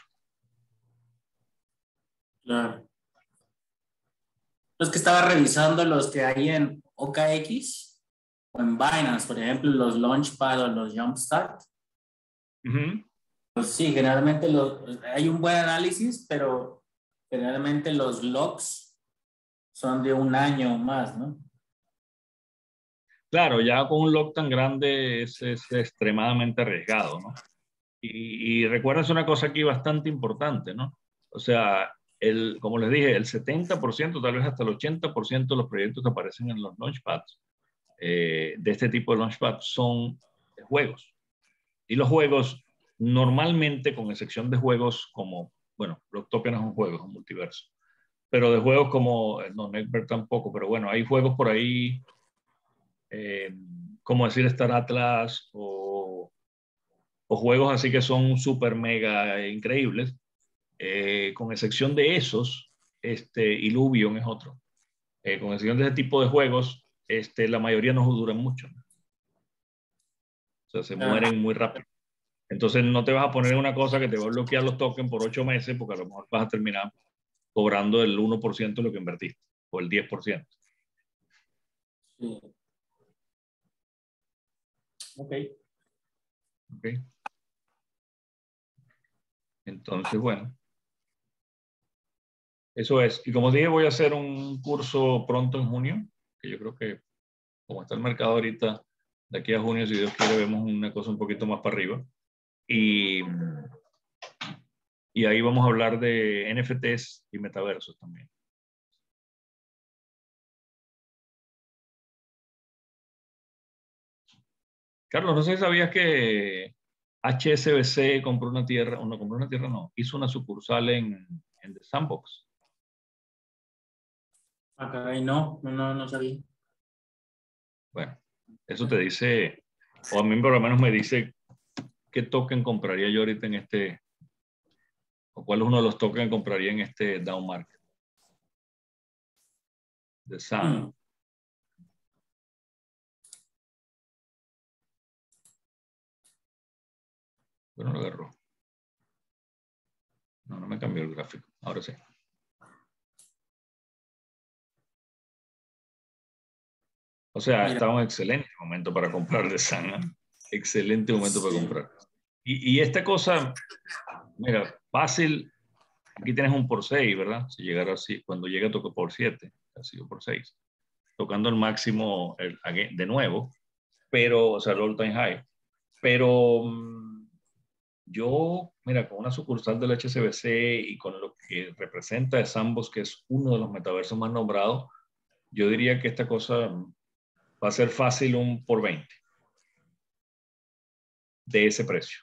S2: Claro. Los que estaba revisando los que hay en O K X o en Binance, por ejemplo, los Launchpad o los Jumpstart.
S1: Uh-huh.
S2: Pues sí, generalmente los, hay un buen análisis, pero generalmente los logs son de un año o más, ¿no?
S1: Claro, ya con un log tan grande es, es extremadamente arriesgado, ¿no? Y, y recuerden una cosa aquí bastante importante, ¿no? O sea, el, como les dije, el setenta por ciento, tal vez hasta el ochenta por ciento de los proyectos que aparecen en los launchpads, eh, de este tipo de launchpads, son de juegos. Y los juegos, normalmente, con excepción de juegos como, bueno, Blocktopia no es un juego, es un multiverso, pero de juegos como, no, Netberg tampoco, pero bueno, hay juegos por ahí, eh, como decir Star Atlas o, o juegos así que son súper mega increíbles, eh, con excepción de esos, este, Illuvion es otro, eh, con excepción de ese tipo de juegos, este, la mayoría no duran mucho, ¿no? O sea, se
S2: Ah.
S1: mueren muy rápido. Entonces no te vas a poner una cosa que te va a bloquear los tokens por ocho meses porque a lo mejor vas a terminar cobrando el uno por ciento de lo que invertiste o el diez por ciento.
S2: Sí. Ok.
S1: Ok. Entonces, bueno. Eso es. Y como dije, voy a hacer un curso pronto en junio, que yo creo que como está el mercado ahorita, de aquí a junio, si Dios quiere, vemos una cosa un poquito más para arriba. Y, y ahí vamos a hablar de N F Ts y metaversos también. Carlos, no sé si sabías que H S B C compró una tierra, o no compró una tierra, no, hizo una sucursal en, en The Sandbox.
S2: Acá no, no, no, no sabía.
S1: Bueno, eso te dice, o a mí por lo menos me dice qué token compraría yo ahorita en este, o cuál es uno de los tokens que compraría en este down market. The Sun.
S2: Mm.
S1: Bueno, lo agarró. No, no me cambió el gráfico. Ahora sí. O sea,
S2: Mira.
S1: está un excelente momento para comprar de Sana. Excelente momento
S2: Sí.
S1: para comprar. Y, y esta cosa, mira, fácil. Aquí tienes un por seis, ¿verdad? Si llegara así, cuando llega toca por siete, así o por seis. Tocando el máximo el, de nuevo, pero, o sea, el all time high. Pero um, yo, mira, con una sucursal del H S B C y con lo que representa de Sandbox, que es uno de los metaversos más nombrados, yo diría que esta cosa va a ser fácil un por veinte de ese precio.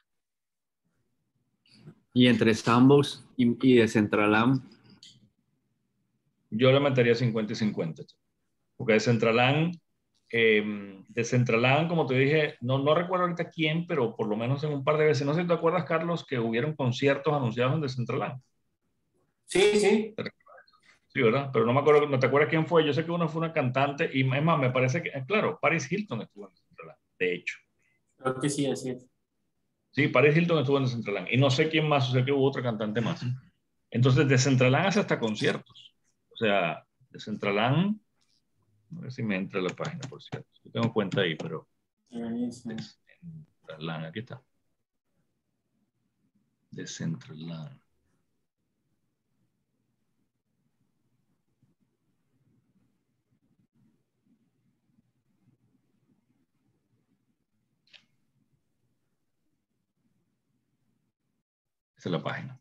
S6: Y entre Sandbox y, y Decentraland.
S1: Yo le metería cincuenta y cincuenta. Porque Decentraland, eh, Decentraland, como te dije, no, no recuerdo ahorita quién, pero por lo menos en un par de veces. No sé si te acuerdas, Carlos, que hubieron conciertos anunciados en Decentraland.
S2: Sí, sí.
S1: Sí, ¿verdad? Pero no me acuerdo, no te acuerdas quién fue. Yo sé que uno fue una cantante y es más, me parece que, claro, Paris Hilton estuvo en Decentraland, de hecho.
S2: Creo que sí, así es.
S1: Sí, Paris Hilton estuvo en Decentraland. Y no sé quién más, o sea que hubo otra cantante más. Entonces, Decentraland hace hasta conciertos. O sea, Decentraland, a ver si me entra la página, por cierto. Yo tengo cuenta ahí, pero... Decentraland, aquí está. Decentraland. Esa es la página.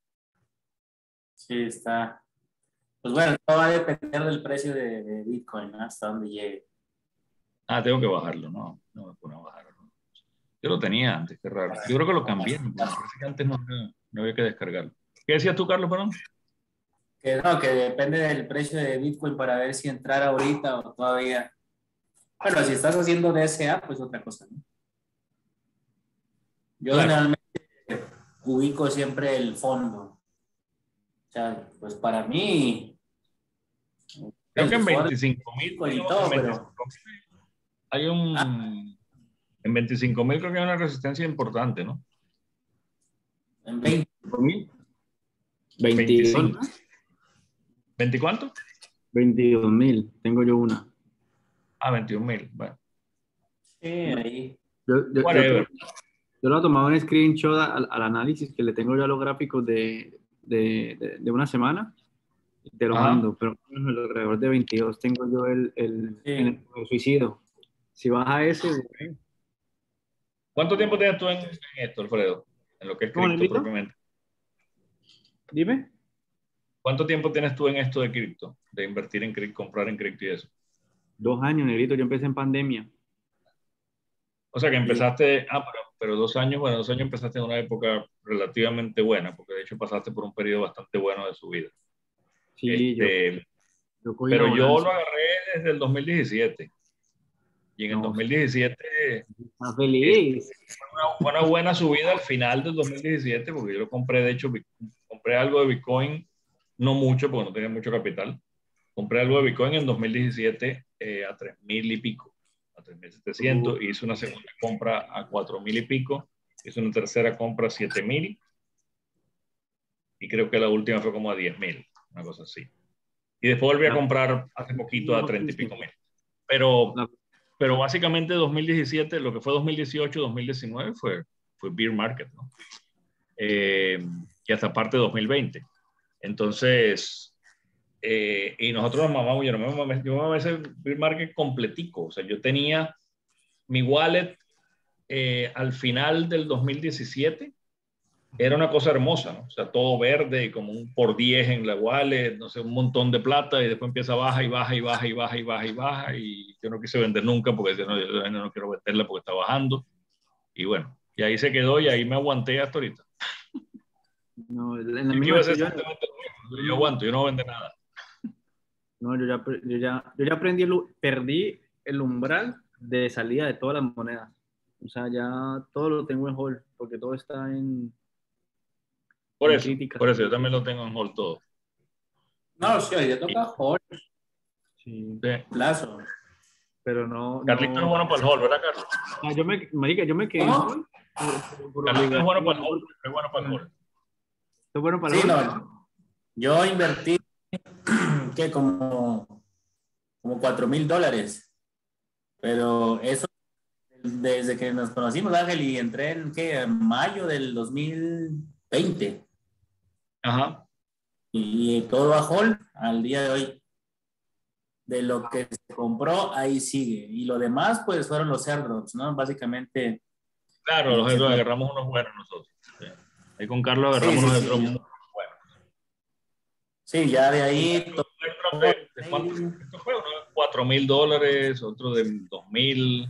S2: Sí, está. Pues bueno, todo va a depender del precio de, de Bitcoin, ¿no? Hasta donde llegue.
S1: Ah, tengo que bajarlo, no, no me pone a bajarlo. Yo lo tenía antes, qué raro. Yo creo que lo cambié, me parece que antes no, no había que descargarlo. ¿Qué decías tú, Carlos, perdón?
S2: Que no, que depende del precio de Bitcoin para ver si entrar ahorita o todavía. Bueno, si estás haciendo D S A, pues otra cosa, ¿no? Yo
S1: Claro.
S2: generalmente ubico siempre el fondo. O sea, pues para mí.
S1: Creo que en veinticinco mil
S2: y todo, pero...
S1: hay un. Ah. En veinticinco mil creo que hay una resistencia importante, ¿no?
S2: En veinticinco mil.
S6: veinticinco.
S1: ¿veinte cuánto?
S6: veintidós mil, tengo yo una.
S1: Ah, veintiún mil, bueno.
S2: Sí, ahí.
S6: Yo, yo, yo, yo lo he tomado un screenshot al, al análisis que le tengo yo a los gráficos de, de, de, de una semana y te lo Ajá. mando, pero alrededor de veintidós tengo yo el, el, sí. el, el suicidio. Si baja ese... Okay.
S1: ¿Cuánto tiempo tienes tú en, en esto, Alfredo? En lo que es cripto propiamente.
S6: Dime.
S1: ¿Cuánto tiempo tienes tú en esto de cripto? De invertir en cripto, comprar en cripto y eso.
S6: Dos años, Negrito. Yo empecé en pandemia.
S1: O sea que empezaste, ah, pero, pero dos años, bueno, dos años empezaste en una época relativamente buena, porque de hecho pasaste por un periodo bastante bueno de su vida.
S6: Sí,
S1: este,
S6: yo, yo
S1: pero yo lo agarré desde el dos mil diecisiete. Y en no, el dos mil diecisiete
S6: está feliz.
S1: Fue una, una buena subida al final del dos mil diecisiete, porque yo lo compré, de hecho, compré algo de Bitcoin, no mucho, porque no tenía mucho capital. Compré algo de Bitcoin en dos mil diecisiete eh, a tres mil y pico, a tres mil setecientos, uh. y hice una segunda compra a cuatro mil y pico, hizo una tercera compra a siete mil y creo que la última fue como a diez mil, una cosa así. Y después volví a comprar hace poquito a treinta y pico mil. Pero, pero básicamente dos mil diecisiete, lo que fue dos mil dieciocho, dos mil diecinueve fue, fue bear market, ¿no? Eh, y hasta parte de dos mil veinte. Entonces, eh, y nosotros nos mamamos, yo no me mamé, yo me mamé ese bear market completico. O sea, yo tenía mi wallet eh, al final del dos mil diecisiete, era una cosa hermosa, ¿no? O sea, todo verde y como un por diez en la wallet, no sé, un montón de plata y después empieza baja y baja y baja y baja y baja y baja y yo no quise vender nunca porque yo no, yo no quiero venderla porque está bajando y bueno, y ahí se quedó y ahí me aguanté hasta ahorita.
S6: No, en la
S1: Yo,
S6: misma
S1: yo,
S6: yo,
S1: yo aguanto, yo no vendo nada.
S6: no, yo ya, yo ya, yo ya aprendí el, perdí el umbral de salida de todas las monedas. O sea, ya todo lo tengo en hold porque todo está en
S1: Por
S6: en
S1: eso,
S6: críticas.
S1: por eso yo también lo tengo en hold todo.
S2: No, sí, hoy le toca hold,
S6: Sí,
S1: Sí.
S2: plazo.
S6: pero no,
S1: Carlito
S6: no.
S1: es bueno para el hold, ¿verdad, Carlos?
S6: Ah, yo me, marica, yo me quedé en
S2: ¿Cómo?
S6: hold por, por, por
S1: Carlito es bueno para el
S6: obligación.
S1: hold, es bueno para el hold.
S6: ¿Es bueno para el
S2: Sí,
S6: hold?
S2: no, yo invertí que como, como cuatro mil dólares, pero eso desde que nos conocimos, Ángel, y entré en ¿qué? En mayo del dos mil veinte.
S1: Ajá.
S2: Y, y todo a hold al día de hoy. De lo que se compró, ahí sigue. Y lo demás, pues fueron los airdrops, ¿no? Básicamente.
S1: Claro, los airdrops agarramos unos buenos nosotros. Sí. Ahí con Carlos agarramos
S2: Sí, sí,
S1: unos
S2: sí.
S1: airdrops muy buenos.
S2: Sí, ya de ahí.
S1: Un airdrop de, de cuánto, esto fue uno de cuatro mil dólares, otro de dos mil.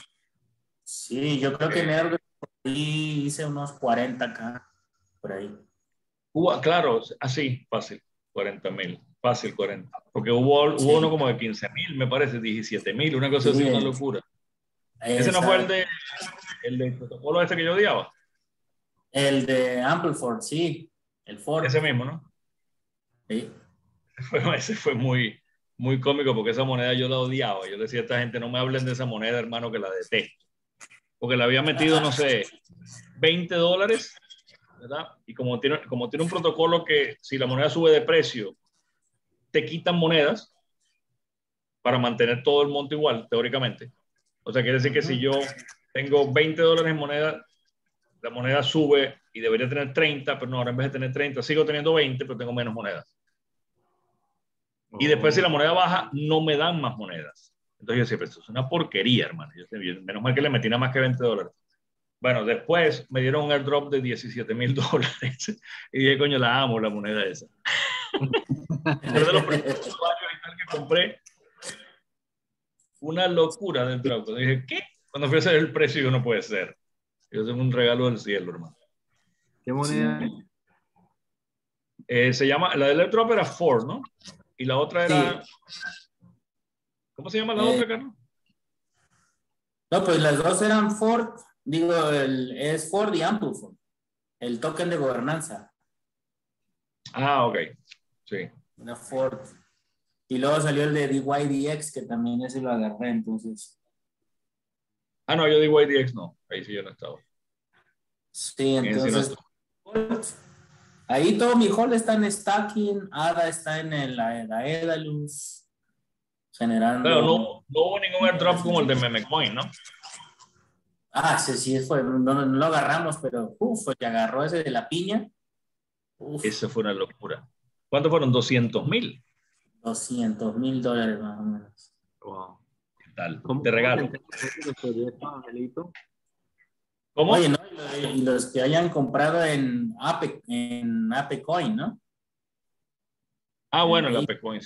S2: Sí, yo creo que en
S1: Eh,
S2: airdrop ahí hice unos cuarenta acá, por ahí.
S1: hubo, claro, así, fácil, cuarenta mil, fácil cuarenta. Porque hubo, hubo
S2: Sí.
S1: uno como de quince mil, me parece, diecisiete mil, una cosa
S2: Sí,
S1: así, una locura.
S2: Esa,
S1: Ese no fue el de el del protocolo este que yo odiaba.
S2: el de Ampliford, sí, el Ford.
S1: Ese mismo, ¿no?
S2: Sí.
S1: Fue, ese fue muy, muy cómico porque esa moneda yo la odiaba. Yo le decía a esta gente, no me hablen de esa moneda, hermano, que la detesto. Porque le había metido, no sé, veinte dólares, ¿verdad? Y como tiene, como tiene un protocolo que si la moneda sube de precio, te quitan monedas para mantener todo el monto igual, teóricamente. O sea, quiere decir que si yo tengo veinte dólares en moneda, la moneda sube y debería tener treinta, pero no, ahora en vez de tener treinta, sigo teniendo veinte, pero tengo menos monedas. Y después, si la moneda baja, no me dan más monedas. Entonces yo decía, pues esto es una porquería, hermano. Yo, menos mal que le metí nada más que veinte dólares. Bueno, después me dieron un airdrop de diecisiete mil dólares. Y dije, coño, la amo, la moneda esa. Pero de los primeros años que compré, una locura del airdrop. Dije, ¿qué? Cuando fui a hacer el precio, yo no puede ser. Yo tengo un regalo del cielo, hermano.
S6: ¿Qué moneda?
S1: Eh, se llama, la del airdrop era Ford, ¿no? Y la otra era...
S2: Sí.
S1: ¿Cómo se llama la
S2: Eh,
S1: otra, Carlos?
S2: No, pues las dos eran Ford, digo, el, es Ford y Ampliford, el token de gobernanza.
S1: Ah, ok. Sí.
S2: Una Ford. Y luego salió el de D Y D X, que también ese lo agarré, entonces.
S1: Ah, no, yo digo I D X no. Ahí sí yo no estaba.
S2: Sí, entonces.
S1: Sí, no,
S2: ahí todo mi hold está en stacking, A D A está en el, la, la Edalus, generando.
S1: claro, no, no hubo ningún airdrop como el de Memecoin, ¿no?
S2: Ah, sí, sí, fue, no, no lo agarramos, pero uf, que agarró ese de la piña. Uf,
S1: Esa fue una locura. ¿Cuánto fueron? doscientos mil.
S2: doscientos mil dólares más o menos.
S6: Wow.
S1: ¿Qué tal?
S6: ¿Cómo,
S1: Te regalo.
S6: ¿Cómo Angelito?
S1: ¿Cómo?
S2: Oye, ¿no? Y los que hayan comprado en Ape, en Apecoin, ¿no?
S1: Ah, bueno,
S2: el
S1: la
S2: Ape.
S1: Pecoin.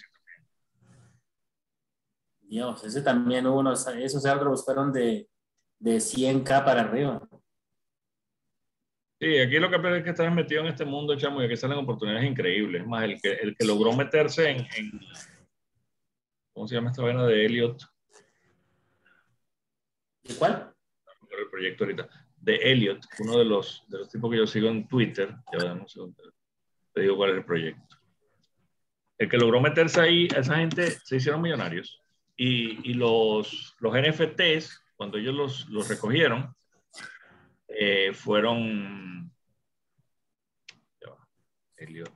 S2: Dios, ese también hubo unos, esos airdrops fueron de, de cien K para arriba.
S1: Sí, aquí lo que pasa es que estás metido en este mundo, chamo, y aquí salen oportunidades increíbles. Es más, el que, el que logró meterse en, en ¿cómo se llama esta vaina de Elliot?
S2: ¿De cuál?
S1: El proyecto ahorita. De Elliot, uno de los, de los tipos que yo sigo en Twitter. Ya no sé, te digo cuál es el proyecto. El que logró meterse ahí, esa gente se hicieron millonarios. Y, y los, los N F Ts, cuando ellos los, los recogieron, eh, fueron... Ya va, Elliot.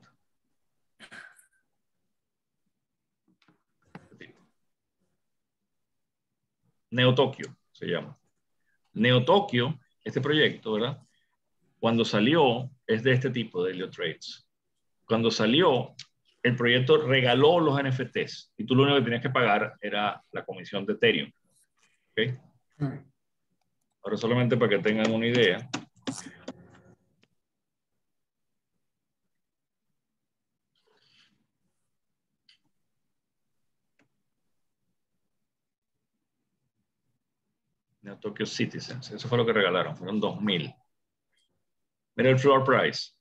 S1: Neo Tokyo se llama. Neo Tokyo, este proyecto, ¿verdad? Cuando salió, es de este tipo, de Elliott Trades. Cuando salió, el proyecto regaló los N F Ts y tú lo único que tenías que pagar era la comisión de Ethereum. ¿Okay? Ahora solamente para que tengan una idea. Neo Tokyo Citizens, eso fue lo que regalaron, fueron dos mil. Mira el floor price.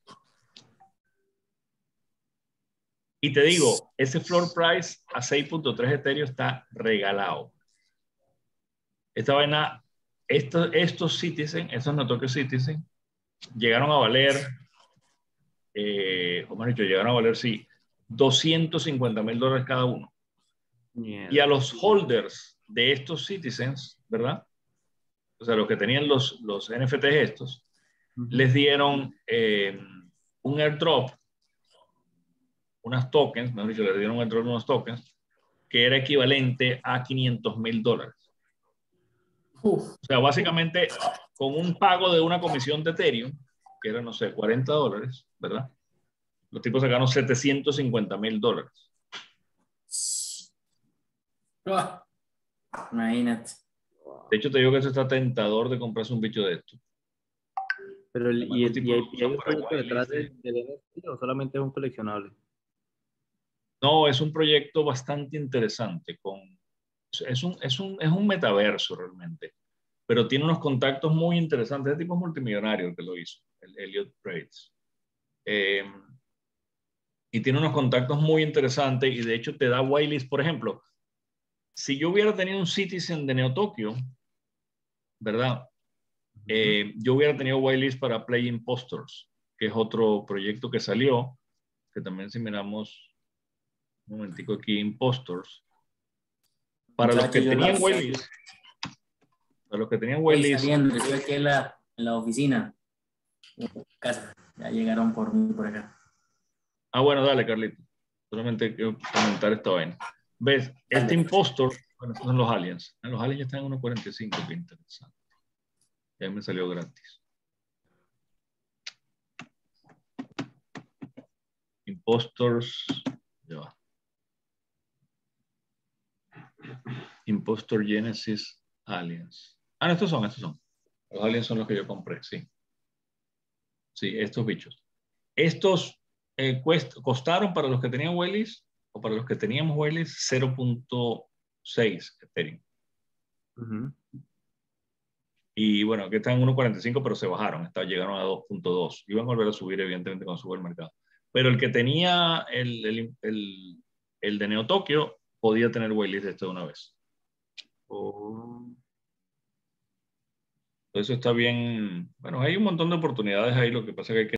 S1: Y te digo, ese floor price a seis punto tres Ethereum está regalado. Esta vaina, estos, estos Citizen, estos Neo Tokyo Citizen, llegaron a valer, eh, como han dicho, llegaron a valer, sí, doscientos cincuenta mil dólares cada uno. Yeah. Y a los holders de estos Citizens, ¿verdad? O sea, los que tenían los, los N F Ts estos, uh-huh. les dieron eh, un airdrop, unas tokens, mejor dicho, les dieron un airdrop de unos tokens, que era equivalente a quinientos mil dólares. Uf. O sea, básicamente, con un pago de una comisión de Ethereum, que era, no sé, cuarenta dólares, ¿verdad? Los tipos sacaron setecientos cincuenta mil dólares.
S2: Imagínate.
S1: De hecho, te digo que eso está tentador de comprarse un bicho de esto.
S6: Pero el, ¿y, el, y, hay, y hay un proyecto detrás del de N F T o solamente es un coleccionable?
S1: No, es un proyecto bastante interesante. Con, es, un, es, un, es un metaverso realmente, pero tiene unos contactos muy interesantes. Este tipo es multimillonario el que lo hizo, el Elliott Trades. Eh, y tiene unos contactos muy interesantes y de hecho te da whitelist. Por ejemplo, si yo hubiera tenido un Citizen de Neo Tokyo, ¿verdad? Eh, yo hubiera tenido whitelist para Play Impostors, que es otro proyecto que salió, que también si miramos un momentico aquí, Impostors. Para los que tenían whitelist, para los que tenían whitelist.
S2: Saliendo, estoy aquí en la, en la oficina, en casa, ya llegaron por mí por acá.
S1: Ah, bueno, dale, Carlito. Solamente quiero comentar esta vaina. ¿Ves? Este dale. Impostor, bueno, estos son los aliens. Los aliens ya están en uno cuarenta y cinco, qué interesante. Ya me salió gratis. Impostors, ya va. Impostor Genesis Aliens. Ah, no, estos son, estos son. Los aliens son los que yo compré, sí. Sí, estos bichos. Estos eh, cuest, costaron para los que tenían whitelist o para los que teníamos whitelist cero punto seis Ethereum. Uh-huh. Y bueno, aquí están en uno cuarenta y cinco, pero se bajaron, hasta llegaron a dos punto dos. Iban a volver a subir, evidentemente, cuando sube el mercado. Pero el que tenía el, el, el, el de Neo Tokyo podía tener whitelist de esto de una vez. Oh. Eso está bien. Bueno, hay un montón de oportunidades ahí, lo que pasa es que hay que